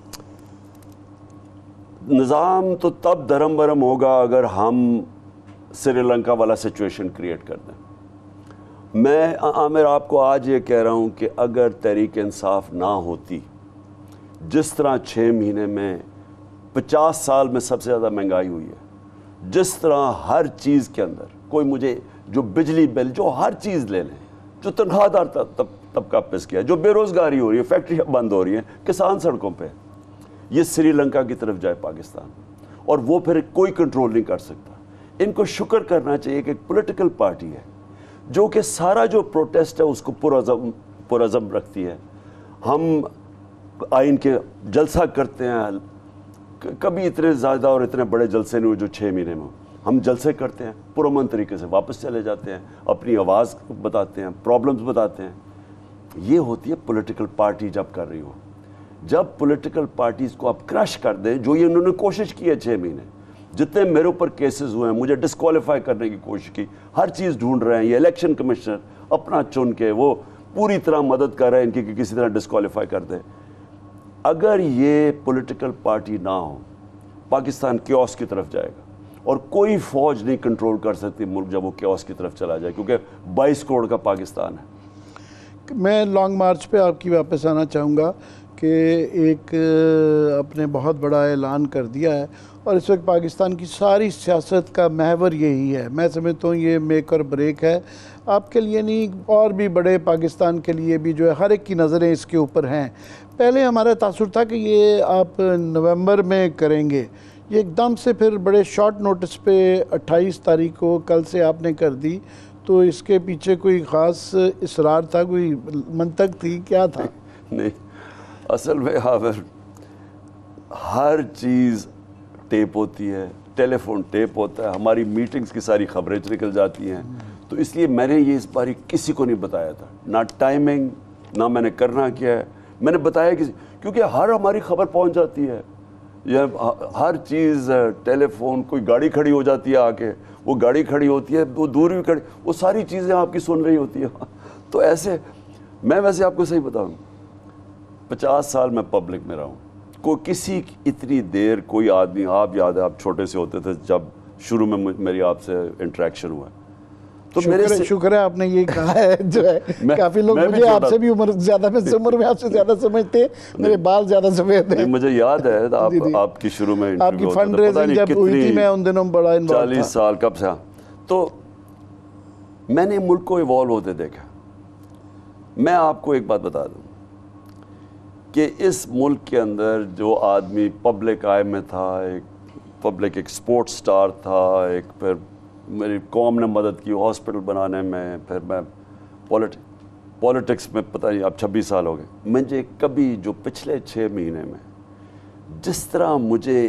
نظام تو تب دھرم برم ہوگا اگر ہم سری لنکا والا سچویشن کریٹ کر دیں. میں عامر آپ کو آج یہ کہہ رہا ہوں کہ اگر تحریک انصاف نہ ہوتی، جس طرح چھ مہینے میں پچاس سال میں سب سے زیادہ مہنگائی ہوئی ہے، جس طرح ہر چیز کے اندر کوئی مجھے جو بجلی بل جو ہر چیز لے لیں، جو تنخواہ دار طبقہ پس کیا ہے، جو بے روزگاری ہو رہی ہے، فیکٹریاں بند ہو رہی ہیں، کسان سڑکوں پہ، یہ سری لنکا کی طرف جائے پاکستان، اور وہ پھر کوئی کنٹرول نہیں کر سکتا. ان کو شکر کرنا چاہیے کہ ایک پولیٹیکل پارٹی ہے جو کہ سارا جو پروٹیسٹ ہے اس کو پرعزم پرعزم رکھتی ہے. ہم آئین کے جلسہ کرتے ہیں، کبھی اتنے زیادہ اور اتنے بڑے جلسے نہیں ہوئے جو چھ مہینے میں. ہم جلسے کرتے ہیں، پرامن طریقے سے واپس چلے جاتے ہیں، اپنی آواز بتاتے ہیں، پرابلمز بتاتے ہیں. یہ ہوتی ہے پولیٹیکل پارٹی جب کر رہی ہو. جب پولیٹیکل پارٹیز کو آپ کرش کر دیں، جو یہ انہوں نے کوشش کی ہے چھ مہینے، جتنے میرے اوپر کیسز ہوئے ہیں، مجھے ڈسکوالیفائی کرنے کی کوشش کی، ہر چیز ڈھونڈ رہے ہیں. یہ الیکشن کمشنر اپنا چن کے وہ پوری طرح مدد کر رہے ہیں ان کی کہ کسی طرح ڈسکوالیفائی کر دیں. اگر یہ پولیٹیکل پارٹی نہ ہو، پاکستان کیوس کی طرف جائے گا، اور کوئی فوج نہیں کنٹرول کر سکتی ملک جب وہ کیوس کی طرف چلا جائے، کیونکہ بائیس کروڑ کا پاکستان ہے. میں لانگ مارچ پہ آپ کی واپس آنا چاہوں گا کہ ایک آپ نے بہت بڑا اعلان کر دیا ہے، اور اس وقت پاکستان کی ساری سیاست کا محور یہی ہے. میں سمجھتا ہوں یہ میک اور بریک ہے آپ کے لیے نہیں, اور بھی بڑے پاکستان کے لیے بھی جو ہے ہر ایک کی نظریں اس کے اوپر ہیں. پہلے ہمارا تاثر تھا کہ یہ آپ نومبر میں کریں گے, یہ ایک دم سے پھر بڑے شارٹ نوٹس پہ اٹھائیس تاریخ کو کل سے آپ نے کر دی, تو اس کے پیچھے کوئی خاص اصرار تھا, کوئی منطق تھی, کیا تھا؟ نہیں, اصل میں ہر چیز ٹیپ ہوتی ہے, ٹیلی فون ٹیپ ہوتا ہے, ہماری میٹنگز کی ساری خبریں نکل جاتی ہیں, تو اس لیے میں نے یہ اس باری کسی کو نہیں بتایا تھا, نہ ٹائمنگ, نہ میں نے کرنا کیا ہے, میں نے بتایا کسی, کیونکہ ہر ہماری خبر پہنچ جاتی ہے, یہ ہر چیز ٹیلی فون, کوئی گاڑی کھڑی ہو جاتی ہے آ کے, وہ گاڑی کھڑی ہوتی ہے, وہ دور بھی کھڑی, وہ ساری چیزیں آپ کی سن رہی ہوتی ہیں. تو ایسے میں ویسے آپ کو صحیح بتاؤں, پچاس سال میں پبلک میں رہا ہوں, کوئی کسی اتنی دیر کوئی آدمی, آپ یاد ہے آپ چھوٹے سے ہوتے تھے جب شروع میں میری آپ سے انٹریکشن ہوا, تو میرے سے شکر ہے آپ نے یہ کہا ہے, جو ہے کافی لوگ مجھے آپ سے بھی عمر زیادہ, میں عمر میں آپ سے زیادہ سمجھتے, میرے بال زیادہ سفید ہیں. مجھے یاد ہے آپ آپ کی شروع میں آپ کی فنڈ ریزنگ جب ہوئی تھی میں ان دنوں بڑا انوالو تھا, چالیس سال کب سے, تو میں نے ملک کو ایوالو ہوتے دیکھا. میں آپ کو ایک بات بتا دوں کہ اس ملک کے اندر جو آدمی پبلک آئی میں تھا, ایک پبلک ایک سپورٹ سٹار تھا, ایک پھر میری قوم نے مدد کی ہاسپٹل بنانے میں, پھر میں پولیٹ پولیٹکس میں پتہ نہیں اب چھبیس سال ہو گئے, مجھے کبھی جو پچھلے چھ مہینے میں جس طرح مجھے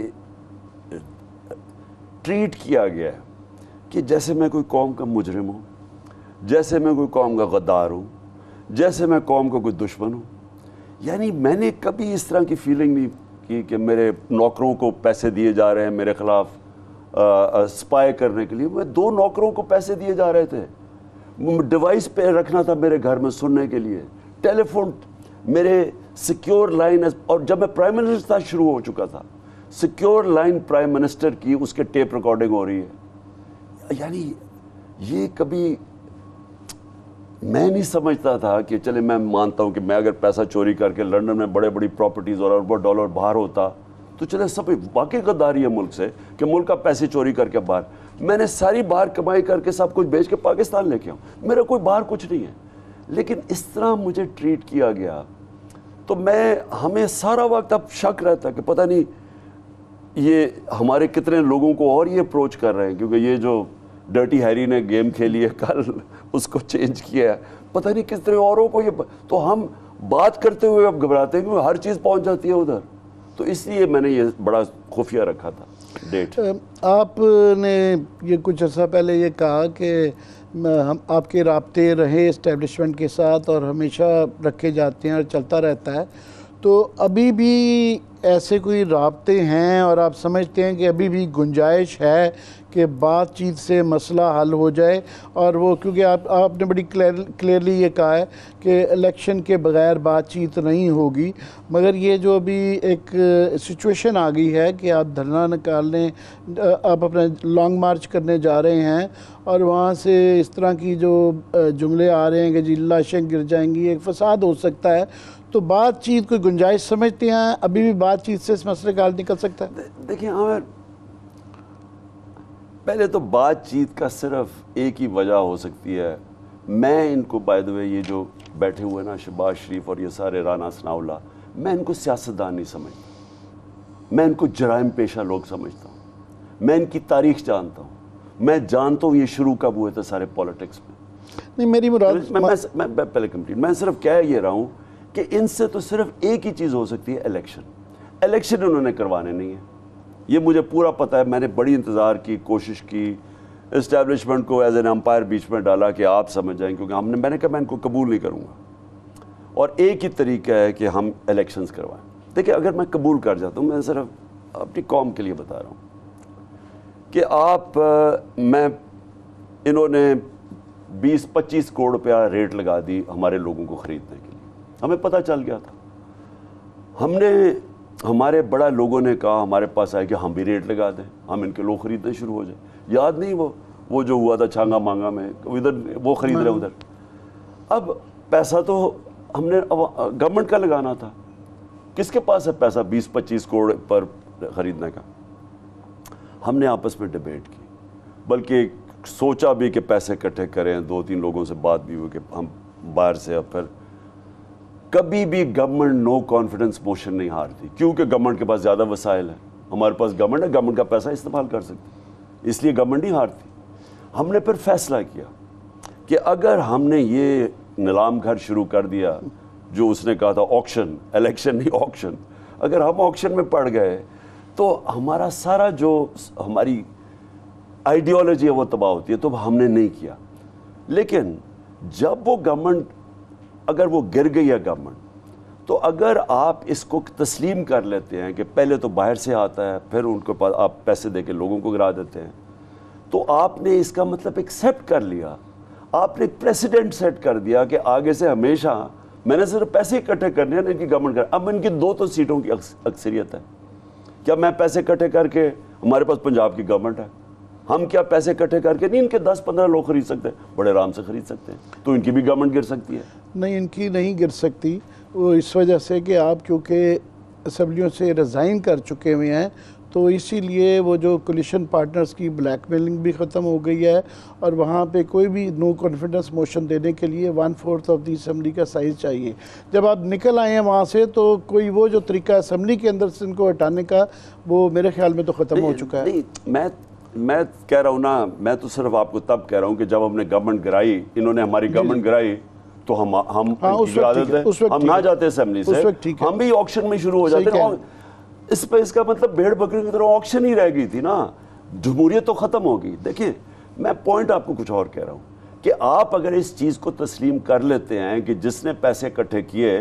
ٹریٹ کیا گیا ہے کہ جیسے میں کوئی قوم کا مجرم ہوں, جیسے میں کوئی قوم کا غدار ہوں, جیسے میں قوم کا کوئی دشمن ہوں, یعنی میں نے کبھی اس طرح کی فیلنگ نہیں کی کہ میرے نوکروں کو پیسے دیے جا رہے ہیں میرے خلاف سپائی کرنے کے لیے. میں دو نوکروں کو پیسے دیے جا رہے تھے, ڈیوائس پہ رکھنا تھا میرے گھر میں سننے کے لیے, ٹیلی فون میرے سیکیور لائن, اور جب میں پرائم منسٹر تھا شروع ہو چکا تھا, سیکیور لائن پرائم منسٹر کی اس کے ٹیپ ریکارڈنگ ہو رہی ہے. یعنی یہ کبھی میں نہیں سمجھتا تھا کہ چلے میں مانتا ہوں کہ میں اگر پیسہ چوری کر کے لنڈن میں بڑے بڑی پراپرٹیز اور اربوں ڈالر باہر ہوتا تو چلے سب واقعی غداری ہے ملک سے کہ ملک کا پیسے چوری کر کے باہر, میں نے ساری باہر کمائی کر کے سب کچھ بیچ کے پاکستان لے کے آؤں, میرا کوئی باہر کچھ نہیں ہے, لیکن اس طرح مجھے ٹریٹ کیا گیا. تو میں ہمیں سارا وقت اب شک رہتا کہ پتہ نہیں یہ ہمارے کتنے لوگوں کو اور یہ اپروچ کر رہے ہیں, کیونکہ یہ جو ڈرٹی ہیری نے گیم کھیلی ہے کل اس کو چینج کیا ہے, پتہ نہیں کس طرح اوروں کو یہ, تو ہم بات کرتے ہوئے اب گھبراتے ہیں کیونکہ ہر چیز پہنچ جاتی ہے ادھر, تو اس لیے میں نے یہ بڑا خفیہ رکھا تھا ڈیٹ. آپ نے یہ کچھ عرصہ پہلے یہ کہا کہ ہم آپ کے رابطے رہے اسٹیبلشمنٹ کے ساتھ اور ہمیشہ رکھے جاتے ہیں اور چلتا رہتا ہے, تو ابھی بھی ایسے کوئی رابطے ہیں اور آپ سمجھتے ہیں کہ ابھی بھی گنجائش ہے کہ بات چیت سے مسئلہ حل ہو جائے؟ اور وہ کیونکہ آپ آپ نے بڑی کلیئرلی یہ کہا ہے کہ الیکشن کے بغیر بات چیت نہیں ہوگی, مگر یہ جو ابھی ایک سچویشن آ گئی ہے کہ آپ دھرنا نکالنے, آپ اپنا لانگ مارچ کرنے جا رہے ہیں اور وہاں سے اس طرح کی جو جملے آ رہے ہیں کہ جی لاشیں گر جائیں گی, ایک فساد ہو سکتا ہے, تو بات چیت کوئی گنجائش سمجھتے ہیں ابھی بھی بات چیت سے اس مسئلے کا حل نکل سکتا ہے؟ دیکھیں عامر, پہلے تو بات چیت کا صرف ایک ہی وجہ ہو سکتی ہے, میں ان کو بائی دی وے یہ جو بیٹھے ہوئے نا شہباز شریف اور یہ سارے رانا ثناء اللہ, میں ان کو سیاستدان نہیں سمجھتا, میں ان کو جرائم پیشہ لوگ سمجھتا ہوں, میں ان کی تاریخ جانتا ہوں, میں جانتا ہوں یہ شروع کب ہوئے تھے سارے پولیٹکس میں. نہیں میری مراد میں پہلے کمپلیٹ, میں صرف کہہ یہ رہا ہوں کہ ان سے تو صرف ایک ہی چیز ہو سکتی ہے, الیکشن. الیکشن انہوں نے کروانے نہیں ہیں, یہ مجھے پورا پتہ ہے, میں نے بڑی انتظار کی, کوشش کی, اسٹیبلشمنٹ کو ایز این امپائر بیچ میں ڈالا کہ آپ سمجھ جائیں, کیونکہ ہم نے میں نے کہا میں ان کو قبول نہیں کروں گا, اور ایک ہی طریقہ ہے کہ ہم الیکشنز کروائیں. دیکھیں اگر میں قبول کر جاتا ہوں, میں صرف اپنی قوم کے لیے بتا رہا ہوں کہ آپ میں انہوں نے بیس پچیس کروڑ روپیہ ریٹ لگا دی ہمارے لوگوں کو خریدنے کے لیے, ہمیں پتہ چل گیا تھا, ہم نے ہمارے بڑا لوگوں نے کہا ہمارے پاس آئے کہ ہم بھی ریٹ لگا دیں, ہم ان کے لوگ خریدنے شروع ہو جائیں. یاد نہیں وہ وہ جو ہوا تھا چھانگا مانگا میں, ادھر وہ خرید رہے ادھر. اب پیسہ تو ہم نے گورنمنٹ کا لگانا تھا, کس کے پاس ہے پیسہ بیس پچیس کروڑ پر خریدنے کا؟ ہم نے آپس میں ڈیبیٹ کی، بلکہ سوچا بھی کہ پیسے اکٹھے کریں، دو تین لوگوں سے بات بھی ہوئی کہ ہم باہر سے، اب پھر کبھی بھی گورنمنٹ نو کانفیڈنس موشن نہیں ہارتی، کیونکہ گورنمنٹ کے پاس زیادہ وسائل ہیں، ہمارے پاس گورنمنٹ ہے، گورنمنٹ کا پیسہ استعمال کر سکتی، اس لیے گورنمنٹ نہیں ہارتی۔ ہم نے پھر فیصلہ کیا کہ اگر ہم نے یہ نیلام گھر شروع کر دیا، جو اس نے کہا تھا آکشن، الیکشن نہیں آکشن، اگر ہم آکشن میں پڑ گئے تو ہمارا سارا جو ہماری آئیڈیالوجی ہے وہ تباہ ہوتی ہے، تو ہم نے نہیں کیا۔ لیکن جب وہ گورنمنٹ، اگر وہ گر گئی ہے گورنمنٹ، تو اگر آپ اس کو تسلیم کر لیتے ہیں کہ پہلے تو باہر سے آتا ہے، پھر ان کے پاس آپ پیسے دے کے لوگوں کو گرا دیتے ہیں، تو آپ نے اس کا مطلب ایکسیپٹ کر لیا، آپ نے پریسیڈنٹ سیٹ کر دیا کہ آگے سے ہمیشہ میں نے صرف پیسے اکٹھے کرنے ہیں، ان کی گورنمنٹ کر، اب ان کی دو تو سیٹوں کی اکثریت ہے، کیا میں پیسے اکٹھے کر کے، ہمارے پاس پنجاب کی گورنمنٹ ہے، ہم کیا پیسے اکٹھے کر کے نہیں ان کے دس پندرہ لوگ خرید سکتے ہیں؟ بڑے آرام سے خرید سکتے ہیں، تو ان کی بھی گورنمنٹ گر سکتی ہے؟ نہیں، ان کی نہیں گر سکتی، وہ اس وجہ سے کہ آپ کیونکہ اسمبلیوں سے ریزائن کر چکے ہوئے ہیں، تو اسی لیے وہ جو کولیشن پارٹنرز کی بلیک میلنگ بھی ختم ہو گئی ہے، اور وہاں پہ کوئی بھی نو کانفیڈنس موشن دینے کے لیے one fourth of the assembly کا سائز چاہیے۔ جب آپ نکل آئے ہیں وہاں سے، تو کوئی وہ جو طریقہ اسمبلی کے اندر سے ان کو ہٹانے کا، وہ میرے خیال میں تو ختم ہو چکا ہے۔ نہیں، میں میں کہہ رہا ہوں نا، میں تو صرف آپ کو تب کہہ رہا ہوں کہ جب ہم نے گورنمنٹ گرائی، انہوں نے ہماری گورنمنٹ گرائی، تو ہم ہم گرا دیتے، ہم نہ جاتے اسمبلی سے، ہم بھی آکشن میں شروع ہو جاتے ہیں۔ اس پہ اس کا مطلب بھیڑ بکری کی طرح آکشن ہی رہ گئی تھی نا، جمہوریت تو ختم ہو گئی۔ دیکھیں، میں پوائنٹ آپ کو کچھ اور کہہ رہا ہوں کہ آپ اگر اس چیز کو تسلیم کر لیتے ہیں کہ جس نے پیسے اکٹھے کیے،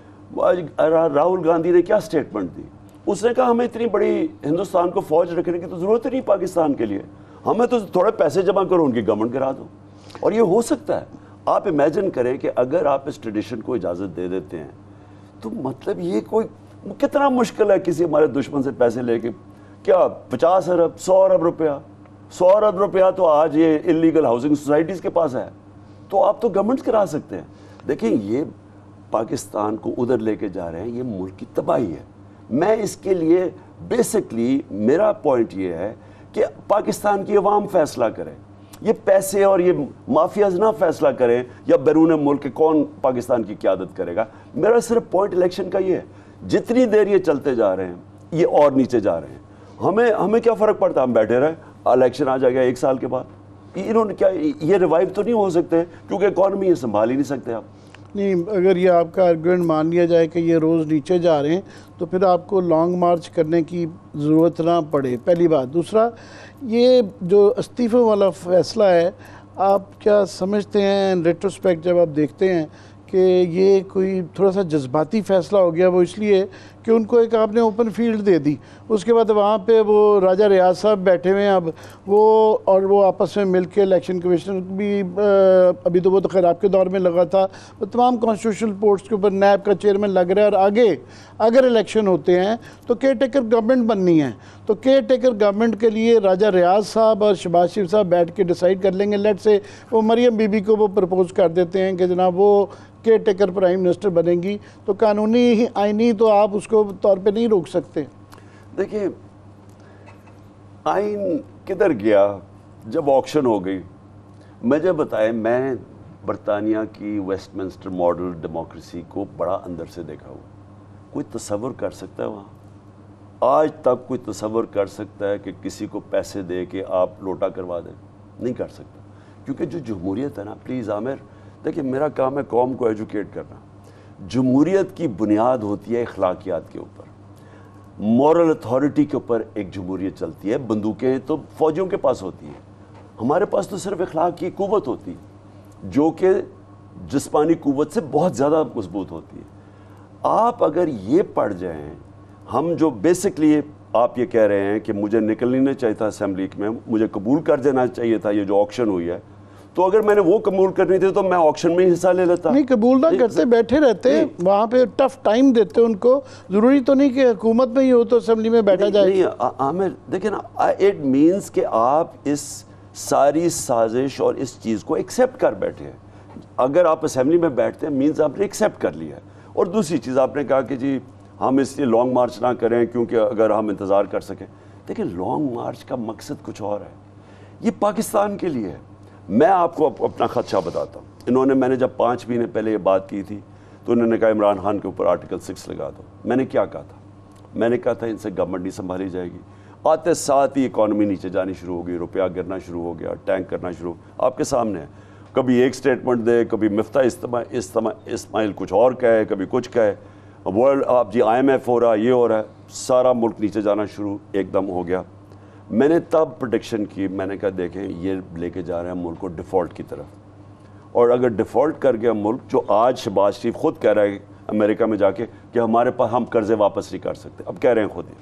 راہل گاندھی نے کیا سٹیٹمنٹ دی؟ اس نے کہا ہمیں اتنی بڑی ہندوستان کو فوج رکھنے کی تو ضرورت ہی نہیں پاکستان کے لیے، ہمیں تو تھوڑے پیسے جمع کرو، ان کی گورنمنٹ گرا دو۔ اور یہ ہو سکتا ہے۔ آپ امیجن کریں کہ اگر آپ اس ٹریڈیشن کو اجازت دے دیتے ہیں، تو مطلب یہ کوئی کتنا مشکل ہے کسی ہمارے دشمن سے پیسے لے کے، کیا پچاس ارب سو ارب روپیہ سو ارب روپیہ تو آج یہ انلیگل ہاؤسنگ سوسائٹیز کے پاس ہے، تو آپ تو گورنمنٹ کرا سکتے ہیں۔ دیکھیں، یہ پاکستان کو ادھر لے کے جا رہے ہیں، یہ ملک کی تباہی ہے۔ میں اس کے لیے بیسکلی میرا پوائنٹ یہ ہے کہ پاکستان کی عوام فیصلہ کرے، یہ پیسے اور یہ مافیاز نہ فیصلہ کریں یا بیرون ملک کے کون پاکستان کی قیادت کرے گا۔ میرا صرف پوائنٹ الیکشن کا یہ ہے، جتنی دیر یہ چلتے جا رہے ہیں یہ اور نیچے جا رہے ہیں، ہمیں ہمیں کیا فرق پڑتا ہے؟ ہم بیٹھے رہیں، الیکشن آ جائے گا ایک سال کے بعد، انہوں نے کیا یہ ریوائیو تو نہیں ہو سکتے کیونکہ اکانومی یہ سنبھال ہی نہیں سکتے آپ۔ نہیں، اگر یہ آپ کا آرگومنٹ مان لیا جائے کہ یہ روز نیچے جا رہے ہیں، تو پھر آپ کو لانگ مارچ کرنے کی ضرورت نہ پڑے، پہلی بات۔ دوسرا، یہ جو استعفوں والا فیصلہ ہے، آپ کیا سمجھتے ہیں ریٹروسپیکٹ جب آپ دیکھتے ہیں کہ یہ کوئی تھوڑا سا جذباتی فیصلہ ہو گیا؟ وہ اس لیے کہ ان کو ایک آپ نے اوپن فیلڈ دے دی، اس کے بعد وہاں پہ وہ راجہ ریاض صاحب بیٹھے ہوئے ہیں اب، وہ اور وہ آپس میں مل کے الیکشن کمیشنر بھی، ابھی تو وہ تو خیر آپ کے دور میں لگا تھا، وہ تمام کانسٹیٹیوشنل پوسٹ کے اوپر نیب کا چیئرمین لگ رہا ہے، اور آگے اگر الیکشن ہوتے ہیں تو کیئر ٹیکر گورنمنٹ بننی ہے، تو کیئر ٹیکر گورنمنٹ کے لیے راجہ ریاض صاحب اور شہباز شریف صاحب بیٹھ کے ڈیسائیڈ کر لیں گے، لیٹ سے وہ مریم بی بی کو وہ پرپوز کر دیتے ہیں کہ جناب وہ کیئر ٹیکر پرائم منسٹر بنیں گی، تو قانونی آئینی تو آپ اس کو طور پہ نہیں روک سکتے۔ دیکھیں، آئین کدھر گیا جب آکشن ہو گئی؟ مجھے بتائیں، میں برطانیہ کی ویسٹ منسٹر ماڈل ڈیموکریسی کو بڑا اندر سے دیکھا ہوں، کوئی تصور کر سکتا ہے وہاں؟ آج تک کوئی تصور کر سکتا ہے کہ کسی کو پیسے دے کے آپ لوٹا کروا دیں؟ نہیں کر سکتا، کیونکہ جو جمہوریت ہے نا، پلیز عامر، دیکھیں میرا کام ہے قوم کو ایجوکیٹ کرنا۔ جمہوریت کی بنیاد ہوتی ہے اخلاقیات کے اوپر، مورل اتھارٹی کے اوپر ایک جمہوریت چلتی ہے۔ بندوقیں تو فوجیوں کے پاس ہوتی ہیں، ہمارے پاس تو صرف اخلاق کی قوت ہوتی ہے، جو کہ جسمانی قوت سے بہت زیادہ مضبوط ہوتی ہے۔ آپ اگر یہ پڑھ جائیں، ہم جو بیسکلی آپ یہ کہہ رہے ہیں کہ مجھے نکلنا نہیں چاہیے تھا اسمبلی میں، مجھے قبول کر دینا چاہیے تھا یہ جو آکشن ہوئی ہے، تو اگر میں نے وہ قبول کرنی تھی تو میں آکشن میں ہی حصہ لے لیتا۔ نہیں، قبول نہ کرتے، بیٹھے رہتے، وہاں پہ ٹف ٹائم دیتے ان کو، ضروری تو نہیں کہ حکومت میں ہی ہو تو اسمبلی میں بیٹھا جائے۔ نہیں عامر، دیکھیں نا، اٹ مینس کہ آپ اس ساری سازش اور اس چیز کو ایکسیپٹ کر بیٹھے ہیں۔ اگر آپ اسمبلی میں بیٹھتے ہیں مینز آپ نے ایکسیپٹ کر لیا ہے۔ اور دوسری چیز آپ نے کہا کہ جی ہم اس لیے لانگ مارچ نہ کریں کیونکہ اگر ہم انتظار کر سکیں، دیکھیں لانگ مارچ کا مقصد کچھ اور ہے، یہ پاکستان کے لیے ہے۔ میں آپ کو اپنا خدشہ بتاتا ہوں، انہوں نے میں نے جب پانچ مہینے پہلے یہ بات کی تھی تو انہوں نے کہا عمران خان کے اوپر آرٹیکل سکس لگا دو۔ میں نے کیا کہا تھا؟ میں نے کہا تھا ان سے گورنمنٹ نہیں سنبھالی جائے گی، آتے ساتھ ہی اکانومی نیچے جانی شروع ہو گئی، روپیہ گرنا شروع ہو گیا، ٹینک کرنا شروع، آپ کے سامنے ہے، کبھی ایک سٹیٹمنٹ دے، کبھی مفتاح اسماعیل کچھ اور کہے، کبھی کچھ کہے، ورلڈ آپ جی آئی ایم ایف ہو رہا ہے، یہ ہو رہا ہے، سارا ملک نیچے جانا شروع ایک دم ہو گیا۔ میں نے تب پریڈکشن کی، میں نے کہا دیکھیں یہ لے کے جا رہے ہیں ملک کو ڈیفالٹ کی طرف، اور اگر ڈیفالٹ کر گیا ملک، جو آج شہباز شریف خود کہہ رہا ہے امریکہ میں جا کے کہ ہمارے پاس ہم قرضے واپس نہیں کر سکتے، اب کہہ رہے ہیں خود ہی،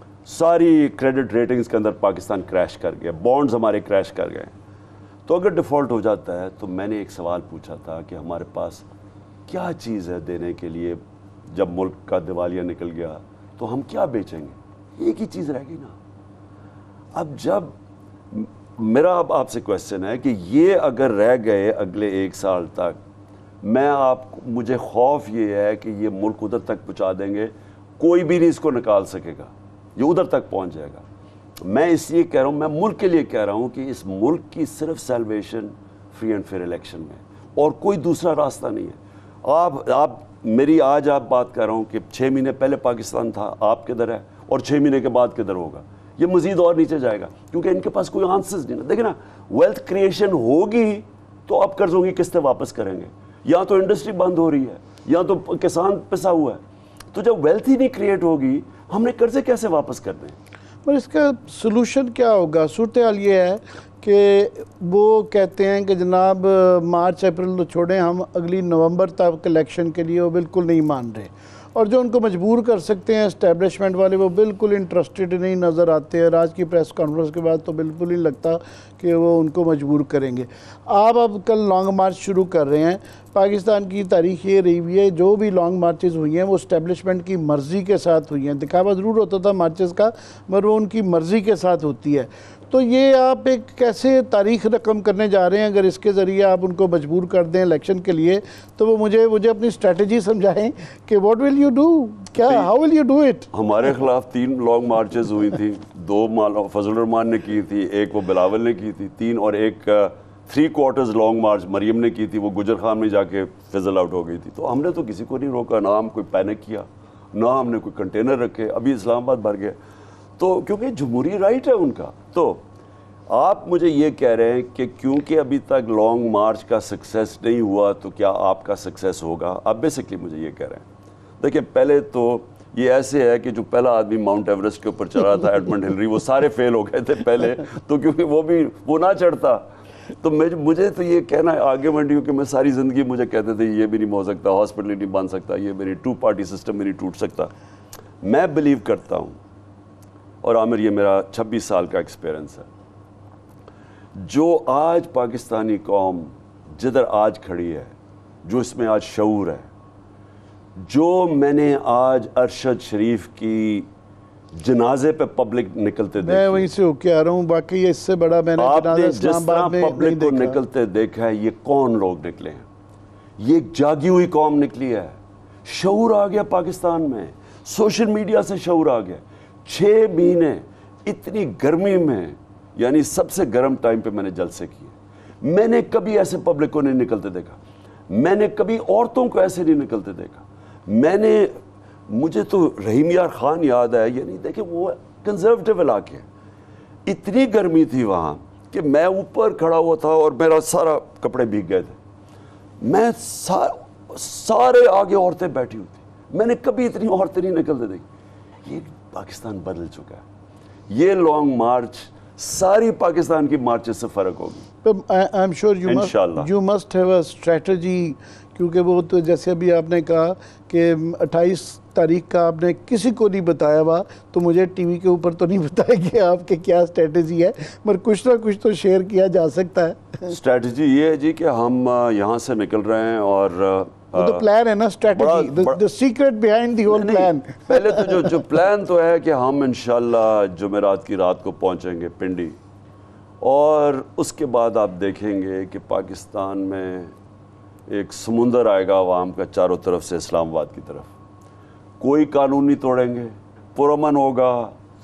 ساری کریڈٹ ریٹنگز کے اندر پاکستان کریش کر گیا، بانڈز ہمارے کریش کر گئے، تو اگر ڈیفالٹ ہو جاتا ہے تو میں نے ایک سوال پوچھا تھا کہ ہمارے پاس کیا چیز ہے دینے کے لیے، جب ملک کا دیوالیہ نکل گیا تو ہم کیا بیچیں گے؟ ایک ہی چیز رہ گئی نا۔ اب جب میرا اب آپ سے کویسچن ہے کہ یہ اگر رہ گئے اگلے ایک سال تک، میں آپ مجھے خوف یہ ہے کہ یہ ملک ادھر تک پہنچا دیں گے، کوئی بھی نہیں اس کو نکال سکے گا، یہ ادھر تک پہنچ جائے گا۔ میں اس لیے کہہ رہا ہوں، میں ملک کے لیے کہہ رہا ہوں کہ اس ملک کی صرف salvation free and fair election میں، اور کوئی دوسرا راستہ نہیں ہے۔ آپ آپ میری آج آپ بات کر رہا ہوں کہ چھ مہینے پہلے پاکستان تھا، آپ کدھر ہے، اور چھ مہینے کے بعد کدھر ہوگا، یہ مزید اور نیچے جائے گا، کیونکہ ان کے پاس کوئی آنسرز نہیں نا۔ دیکھیں نا، ویلتھ کریشن ہوگی تو اب قرضوں کی قسطیں واپس کریں گے، یا تو انڈسٹری بند ہو رہی ہے، یا تو کسان پسا ہوا ہے، تو جب ویلتھ ہی نہیں کریٹ ہوگی ہم نے قرضے کیسے واپس کر دیں؟ اور اس کا سلوشن کیا ہوگا؟ صورتحال یہ ہے کہ وہ کہتے ہیں کہ جناب مارچ اپریل تو چھوڑیں، ہم اگلی نومبر تک الیکشن کے لیے وہ بالکل نہیں مان رہے، اور جو ان کو مجبور کر سکتے ہیں اسٹیبلشمنٹ والے وہ بالکل انٹرسٹڈ نہیں نظر آتے، اور آج کی پریس کانفرنس کے بعد تو بالکل نہیں لگتا کہ وہ ان کو مجبور کریں گے۔ آپ اب کل لانگ مارچ شروع کر رہے ہیں، پاکستان کی تاریخ یہ رہی ہوئی ہے جو بھی لانگ مارچز ہوئی ہیں وہ اسٹیبلشمنٹ کی مرضی کے ساتھ ہوئی ہیں، دکھاوا ضرور ہوتا تھا مارچز کا مگر وہ ان کی مرضی کے ساتھ ہوتی ہے۔ تو یہ آپ ایک کیسے تاریخ رقم کرنے جا رہے ہیں؟ اگر اس کے ذریعے آپ ان کو مجبور کر دیں الیکشن کے لیے تو وہ مجھے مجھے اپنی اسٹریٹجی سمجھائیں کہ واٹ ول یو ڈو، کیا how will you do it? ہمارے خلاف تین لانگ مارچز ہوئی تھی، دو فضل الرحمان نے کی تھی، ایک وہ بلاول نے کی تھی، تین، اور ایک three quarters long march Maryam نے کی تھی، وہ گجر خان میں جا کے فضل آؤٹ ہو گئی تھی۔ تو ہم نے تو کسی کو نہیں روکا، نہ ہم کوئی پینک کیا، نہ ہم نے کوئی کنٹینر رکھے، ابھی اسلام آباد بھر گئے، تو کیونکہ جمہوری رائٹ ہے ان کا۔ تو آپ مجھے یہ کہہ رہے ہیں کہ کیونکہ ابھی تک لانگ مارچ کا سکسیس نہیں ہوا تو کیا آپ کا سکسیس ہوگا؟ آپ بیسکلی مجھے یہ کہہ رہے ہیں۔ دیکھیں پہلے تو یہ ایسے ہے کہ جو پہلا آدمی ماؤنٹ ایوریسٹ کے اوپر چڑھا تھا ایڈمنڈ ہلری، وہ سارے فیل ہو گئے تھے پہلے، تو کیونکہ وہ بھی وہ نہ چڑھتا، تو مجھے تو یہ کہنا ہے آگے منڈیوں کہ میں ساری زندگی مجھے کہتے تھے یہ بھی نہیں ہو سکتا، ہاسپٹل نہیں بن سکتا، یہ میری ٹو پارٹی سسٹم بھی نہیں ٹوٹ سکتا۔ میں بلیو کرتا ہوں، اور عامر یہ میرا چھبیس سال کا ایکسپیرنس ہے، جو آج پاکستانی قوم جدھر آج کھڑی ہے، جو اس میں آج شعور ہے، جو میں نے آج ارشد شریف کی جنازے پہ پبلک نکلتے دیکھا، میں وہیں سے ہو کے آ رہا ہوں، باقی اس سے بڑا میں نے جنازہ اسلام آباد میں پبلک کو نکلتے دیکھا ہے، یہ کون لوگ نکلے ہیں؟ یہ ایک جاگی ہوئی قوم نکلی ہے، شعور آ گیا پاکستان میں، سوشل میڈیا سے شعور آ گیا۔ چھ مہینے اتنی گرمی میں، یعنی سب سے گرم ٹائم پہ میں نے جلسے کیے، میں نے کبھی ایسے پبلک کو نہیں نکلتے دیکھا، میں نے کبھی عورتوں کو ایسے نہیں نکلتے دیکھا، میں نے مجھے تو رحیم یار خان یاد ہے، یعنی دیکھیں وہ کنزرویٹو علاقے، اتنی گرمی تھی وہاں کہ میں اوپر کھڑا ہوا تھا اور میرا سارا کپڑے بھیگ گئے تھے، میں سارے آگے عورتیں بیٹھی ہوئی تھی، میں نے کبھی اتنی عورتیں نہیں نکلتے دیکھی۔ یہ پاکستان بدل چکا ہے، یہ لانگ مارچ ساری پاکستان کی مارچز سے فرق ہوگی I'm sure you must have a strategy, کیونکہ وہ تو جیسے ابھی آپ نے کہا کہ اٹھائیس تاریخ کا آپ نے کسی کو نہیں بتایا ہوا، تو مجھے ٹی وی کے اوپر تو نہیں بتایا کہ آپ کے کیا اسٹریٹجی ہے، مگر کچھ نہ کچھ تو شیئر کیا جا سکتا ہے۔ اسٹریٹجی یہ ہے جی کہ ہم یہاں سے نکل رہے ہیں، اور وہ تو پلان ہے نا، strategy, the secret behind the whole plan۔ پہلے تو جو جو پلان تو ہے کہ ہم انشاءاللہ جمعرات کی رات کو پہنچیں گے پنڈی، اور اس کے بعد آپ دیکھیں گے کہ پاکستان میں ایک سمندر آئے گا عوام کا چاروں طرف سے اسلام آباد کی طرف، کوئی قانون نہیں توڑیں گے، پرامن ہوگا،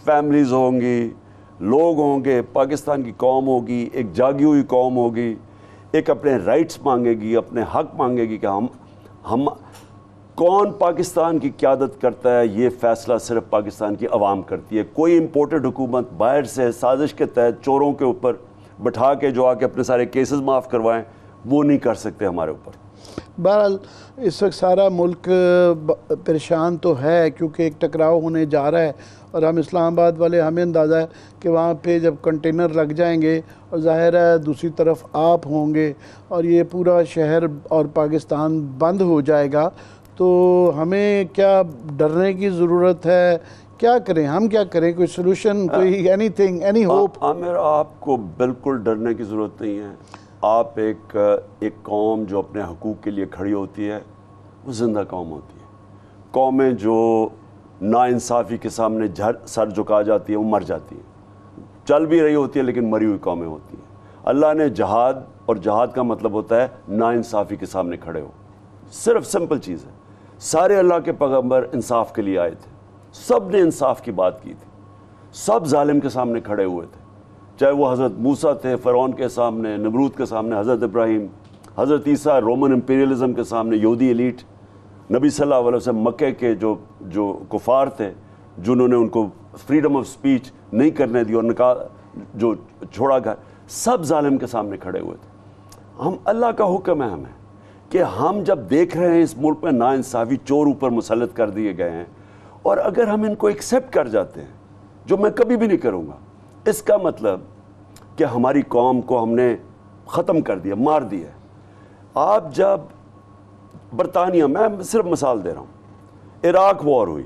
फैमिलीज़ होंगी, लोग होंगे, पाकिस्तान की कौम होगी, एक जागी हुई कौम होगी, एक अपने राइट्स मांगेगी, अपने हक मांगेगी कि हम हम कौन पाकिस्तान की क़यादत करता है, ये फ़ैसला सिर्फ पाकिस्तान की आवाम करती है। कोई इम्पोर्टेड हुकूमत बाहर से साजिश के तहत चोरों के ऊपर बैठा के जो आके अपने सारे केसेस माफ़ करवाएं, वो नहीं कर सकते हमारे ऊपर। बहरहाल इस वक्त सारा मुल्क परेशान तो है, क्योंकि एक टकराव होने जा रहा है, और हम इस्लामाबाद वाले हमें अंदाज़ा है कि वहाँ पे जब कंटेनर लग जाएंगे और ज़ाहिर है दूसरी तरफ आप होंगे और ये पूरा शहर और पाकिस्तान बंद हो जाएगा, तो हमें क्या डरने की ज़रूरत है? क्या करें, हम क्या करें? कोई सोल्यूशन, कोई एनीथिंग, एनी होप? आमिर, आपको बिल्कुल डरने की ज़रूरत नहीं है। आप एक एक कौम जो अपने हकूक़ के लिए खड़ी होती है, वो ज़िंदा कौम होती है। कौमें जो नाइंसाफ़ी के सामने झर सर झुका जाती है, वो मर जाती है। चल भी रही होती है लेकिन मरी हुई कौमें होती हैं। अल्लाह ने जहाद, और जहाद का मतलब होता है नाइंसाफ़ी के सामने खड़े हो। सिर्फ सिंपल चीज़ है। सारे अल्लाह के पैगंबर इंसाफ के लिए आए थे, सब ने इंसाफ की बात की थी, सब जालिम के सामने खड़े हुए थे, चाहे वो हज़रत मूसा थे फ़िरौन के सामने, नमरूद के सामने हज़रत इब्राहिम, हज़रत ईसा रोमन इम्पीरियलिज़म के सामने, यहूदी एलीट, नबी सल्लल्लाहु अलैहि वसल्लम मक्के के जो जो कुफार थे, जिन्होंने उनको फ्रीडम ऑफ स्पीच नहीं करने दी और निकाल जो छोड़ा गया, सब जालिम के सामने खड़े हुए थे। हम अल्लाह का हुक्म है हमें कि हम जब देख रहे हैं इस मुल्क में नाइंसाफ़ी, चोर ऊपर मुसल्लत कर दिए गए हैं, और अगर हम इनको एक्सेप्ट कर जाते हैं, जो मैं कभी भी नहीं करूँगा, इसका मतलब कि हमारी कौम को हमने ख़त्म कर दिया, मार दिया। आप जब बरतानिया, मैं सिर्फ मिसाल दे रहा हूँ, इराक वॉर हुई,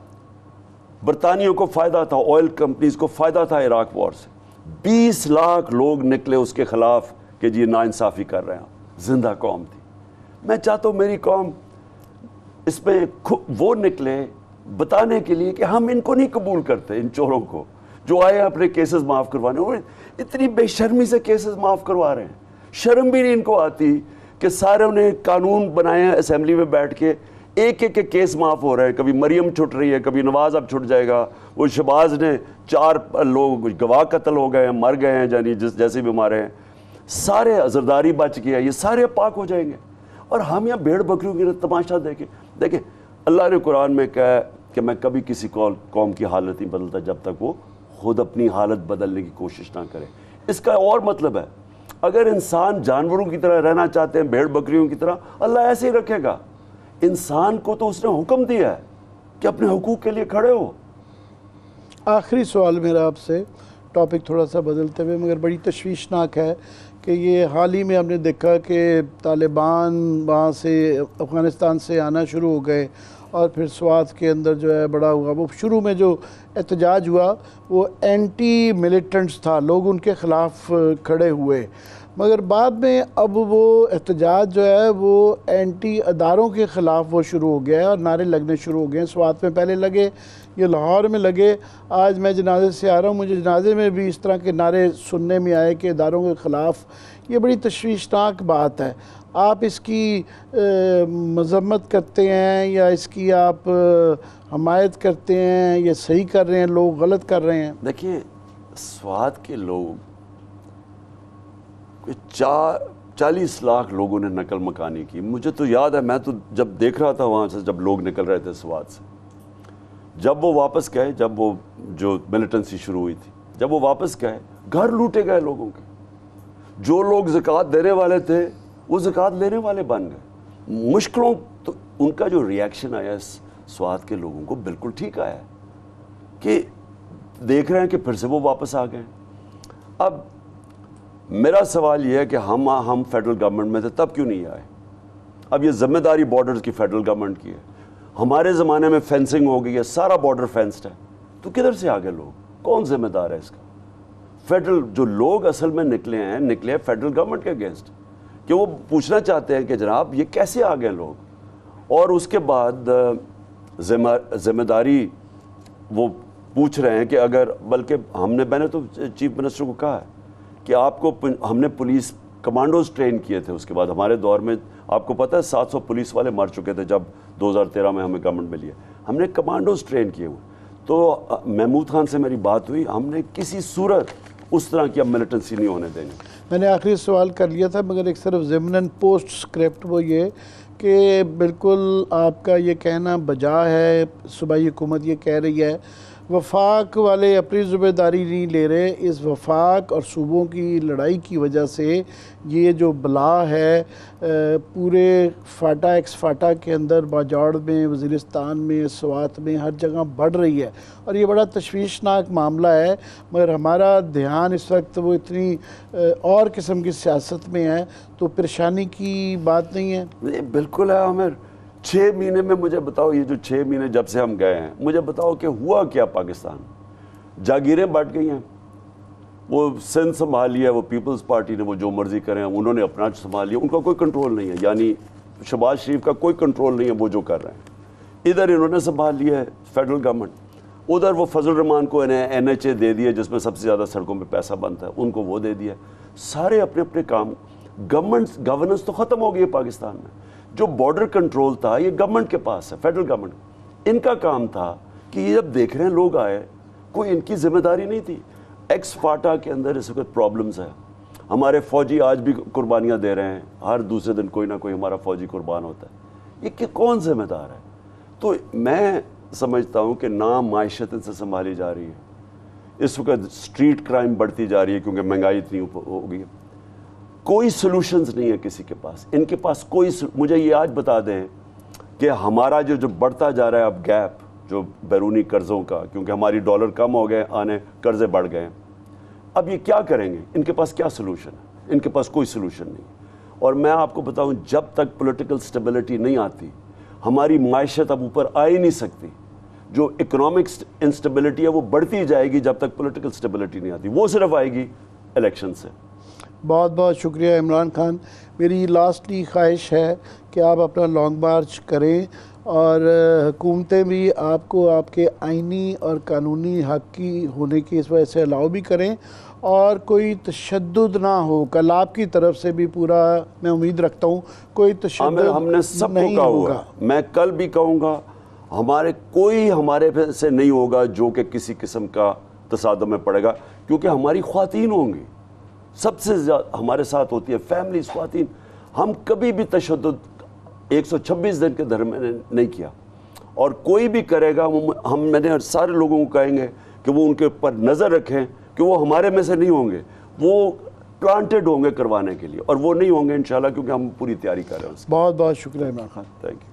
बरतानिया को फ़ायदा था, ऑयल कंपनीज़ को फ़ायदा था इराक वॉर से। बीस लाख लोग निकले उसके ख़िलाफ़ कि जी नाइंसाफ़ी कर रहे हैं, ज़िंदा कौम थी। मैं चाहता हूँ मेरी कौम इसमें वो निकले बताने के लिए कि हम इनको नहीं कबूल करते, इन चोरों को जो आए अपने केसेस माफ़ करवाने। वो इतनी बेशर्मी से केसेस माफ़ करवा रहे हैं, शर्म भी नहीं इनको आती कि सारे ने कानून बनाए हैं असेंबली में बैठ के, एक एक के केस माफ़ हो रहे हैं। कभी मरियम छुट रही है, कभी नवाज अब छुट जाएगा, वो शहबाज ने चार लोग गवाह कत्ल हो गए हैं, मर गए हैं, यानी जिस जैसे भी मारे हैं, सारे अजरदारी बच गया, ये सारे पाक हो जाएंगे। और हम यहाँ भेड़ बकरियों की तमाशा देखें। देखें अल्लाह ने कुरान में कहा कि मैं कभी किसी कौम की हालत नहीं बदलता जब तक वो खुद अपनी हालत बदलने की कोशिश ना करे। इसका और मतलब है, अगर इंसान जानवरों की तरह रहना चाहते हैं, भेड़ बकरियों की तरह, अल्लाह ऐसे ही रखेगा। इंसान को तो उसने हुक्म दिया है कि अपने हुकूक के लिए खड़े हो। आखिरी सवाल मेरा आपसे, टॉपिक थोड़ा सा बदलते हुए, मगर बड़ी तशवीशनाक है कि ये हाल ही में हमने देखा कि तालिबान वहाँ से अफ़गानिस्तान से आना शुरू हो गए, और फिर स्वात के अंदर जो है बड़ा हुआ। वो शुरू में जो एहतजाज हुआ वो एंटी मिलिटेंट्स था, लोग उनके ख़िलाफ़ खड़े हुए, मगर बाद में अब वो एहतजाज जो है वो एंटी अदारों के ख़िलाफ़ वो शुरू हो गया है और नारे लगने शुरू हो गए हैं। स्वात में पहले लगे, ये लाहौर में लगे, आज मैं जनाजे से आ रहा हूँ, मुझे जनाजे में भी इस तरह के नारे सुनने में आए कि इदारों के ख़िलाफ़। ये बड़ी तशवीशनाक बात है। आप इसकी मज़म्मत करते हैं या इसकी आप हमायत करते हैं? ये सही कर रहे हैं लोग, गलत कर रहे हैं? देखिए, स्वात के लोग चार चालीस लाख लोगों ने नकल मकानी की। मुझे तो याद है, मैं तो जब देख रहा था वहाँ से, जब लोग निकल रहे थे स्वात से, जब वो वापस गए, जब वो जो मिलिटेंसी शुरू हुई थी, जब वो वापस गए, घर लूटे गए लोगों के। जो लोग ज़कात देने वाले थे वो ज़कात लेने वाले बन गए। मुश्किलों तो उनका जो रिएक्शन आया स्वात के लोगों को बिल्कुल ठीक आया कि देख रहे हैं कि फिर से वो वापस आ गए। अब मेरा सवाल ये है कि हम हम फेडरल गवर्नमेंट में थे तब क्यों नहीं आए? अब ये ज़िम्मेदारी बॉर्डर्स की फेडरल गवर्नमेंट की है। हमारे ज़माने में फेंसिंग हो गई है, सारा बॉर्डर फेंस्ड है, तो किधर से आ गए लोग? कौन जिम्मेदार है इसका? फेडरल जो लोग असल में निकले हैं, निकले हैं फेडरल गवर्नमेंट के अगेंस्ट, कि वो पूछना चाहते हैं कि जनाब ये कैसे आ गए लोग। और उसके बाद जिम्मेदारी वो पूछ रहे हैं कि अगर, बल्कि हमने मैंने तो चीफ मिनिस्टर को कहा है कि आपको, हमने पुलिस कमांडोज ट्रेन किए थे। उसके बाद हमारे दौर में आपको पता है सात सौ पुलिस वाले मर चुके थे जब दो हज़ार तेरह में हमें गवर्नमेंट मिली है। हमने कमांडोज ट्रेन किए हुए, تو محمود خان سے میری بات ہوئی, ہم نے کسی صورت اس طرح کی اب ملیٹنسی نہیں ہونے دیں گے. میں نے آخری سوال کر لیا تھا مگر ایک صرف ضمناً پوسٹ اسکرپٹ وہ یہ کہ بالکل آپ کا یہ کہنا بجا ہے, صوبائی حکومت یہ کہہ رہی ہے وفاق والے اپنی ذمہ داری نہیں لے رہے, اس وفاق اور صوبوں کی لڑائی کی وجہ سے یہ جو بلا ہے پورے فاٹا ایکس فاٹا کے اندر باجوڑ میں, وزیرستان میں, سوات میں ہر جگہ بڑھ رہی ہے اور یہ بڑا تشویشناک معاملہ ہے. مگر ہمارا دھیان اس وقت وہ اتنی اور قسم کی سیاست میں ہے تو پریشانی کی بات نہیں ہے. نہیں بالکل ہے عامر. چھ مہینے میں مجھے بتاؤ, یہ جو چھ مہینے جب سے ہم گئے ہیں مجھے بتاؤ کہ ہوا کیا پاکستان. جاگیریں بٹ گئی ہیں, وہ سندھ سنبھال لیا, وہ پیپلز پارٹی نے وہ جو مرضی کریں, انہوں نے اپنا سنبھال لیا, ان کا کوئی کنٹرول نہیں ہے. یعنی شہباز شریف کا کوئی کنٹرول نہیں ہے وہ جو کر رہے ہیں. ادھر انہوں نے سنبھال لیا ہے فیڈرل گورنمنٹ, ادھر وہ فضل الرحمان کو انہیں این ایچ اے دے دیا جس میں سب سے زیادہ سڑکوں پہ پیسہ بنتا ہے, ان کو وہ دے دیا. سارے اپنے اپنے کام, گورنمنٹ گورننس تو ختم ہو گئی ہے پاکستان میں. جو بارڈر کنٹرول تھا یہ گورنمنٹ کے پاس ہے, فیڈرل گورنمنٹ. ان کا کام تھا کہ یہ جب دیکھ رہے ہیں لوگ آئے, کوئی ان کی ذمہ داری نہیں تھی. ایکس فاٹا کے اندر اس وقت پرابلمز ہیں, ہمارے فوجی آج بھی قربانیاں دے رہے ہیں, ہر دوسرے دن کوئی نہ کوئی ہمارا فوجی قربان ہوتا ہے. یہ کہ کون ذمہ دار ہے؟ تو میں سمجھتا ہوں کہ نہ معیشت سے سنبھالی جا رہی ہے. اس وقت اسٹریٹ کرائم بڑھتی جا رہی ہے کیونکہ مہنگائی اتنی ہو گئی ہے. کوئی سلوشنز نہیں ہے کسی کے پاس, ان کے پاس کوئی. مجھے یہ آج بتا دیں کہ ہمارا جو جو بڑھتا جا رہا ہے اب گیپ جو بیرونی قرضوں کا, کیونکہ ہماری ڈالر کم ہو گئے, آنے قرضے بڑھ گئے, اب یہ کیا کریں گے؟ ان کے پاس کیا سلوشن ہے؟ ان کے پاس کوئی سلوشن نہیں. اور میں آپ کو بتاؤں, جب تک پولیٹیکل سٹیبلٹی نہیں آتی ہماری معیشت اب اوپر آ ہی نہیں سکتی. جو اکنامک انسٹیبلٹی ہے وہ بڑھتی جائے گی جب تک پولیٹیکل سٹیبلٹی نہیں آتی, وہ صرف آئے گی الیکشن سے. بہت بہت شکریہ عمران خان. میری لاسٹلی خواہش ہے کہ آپ اپنا لانگ مارچ کریں اور حکومتیں بھی آپ کو آپ کے آئینی اور قانونی حق کی ہونے کی اس وجہ سے الاؤ بھی کریں اور کوئی تشدد نہ ہو. کل آپ کی طرف سے بھی پورا میں امید رکھتا ہوں کوئی تشدد ہم نے سب نہیں کو کہا ہوگا. ہوا, میں کل بھی کہوں گا, ہمارے کوئی ہمارے سے نہیں ہوگا جو کہ کسی قسم کا تصادم میں پڑے گا, کیونکہ ہماری خواتین ہوں گی سب سے زیادہ ہمارے ساتھ ہوتی ہے, فیملیز, خواتین. ہم کبھی بھی تشدد ایک سو چھبیس دن کے درمیان نہیں کیا, اور کوئی بھی کرے گا ہم میں نے سارے لوگوں کو کہیں گے کہ وہ ان کے اوپر نظر رکھیں کہ وہ ہمارے میں سے نہیں ہوں گے, وہ پلانٹڈ ہوں گے کروانے کے لیے, اور وہ نہیں ہوں گے انشاءاللہ, کیونکہ ہم پوری تیاری کر رہے ہیں. بہت بہت شکریہ عمران خان. Thank you.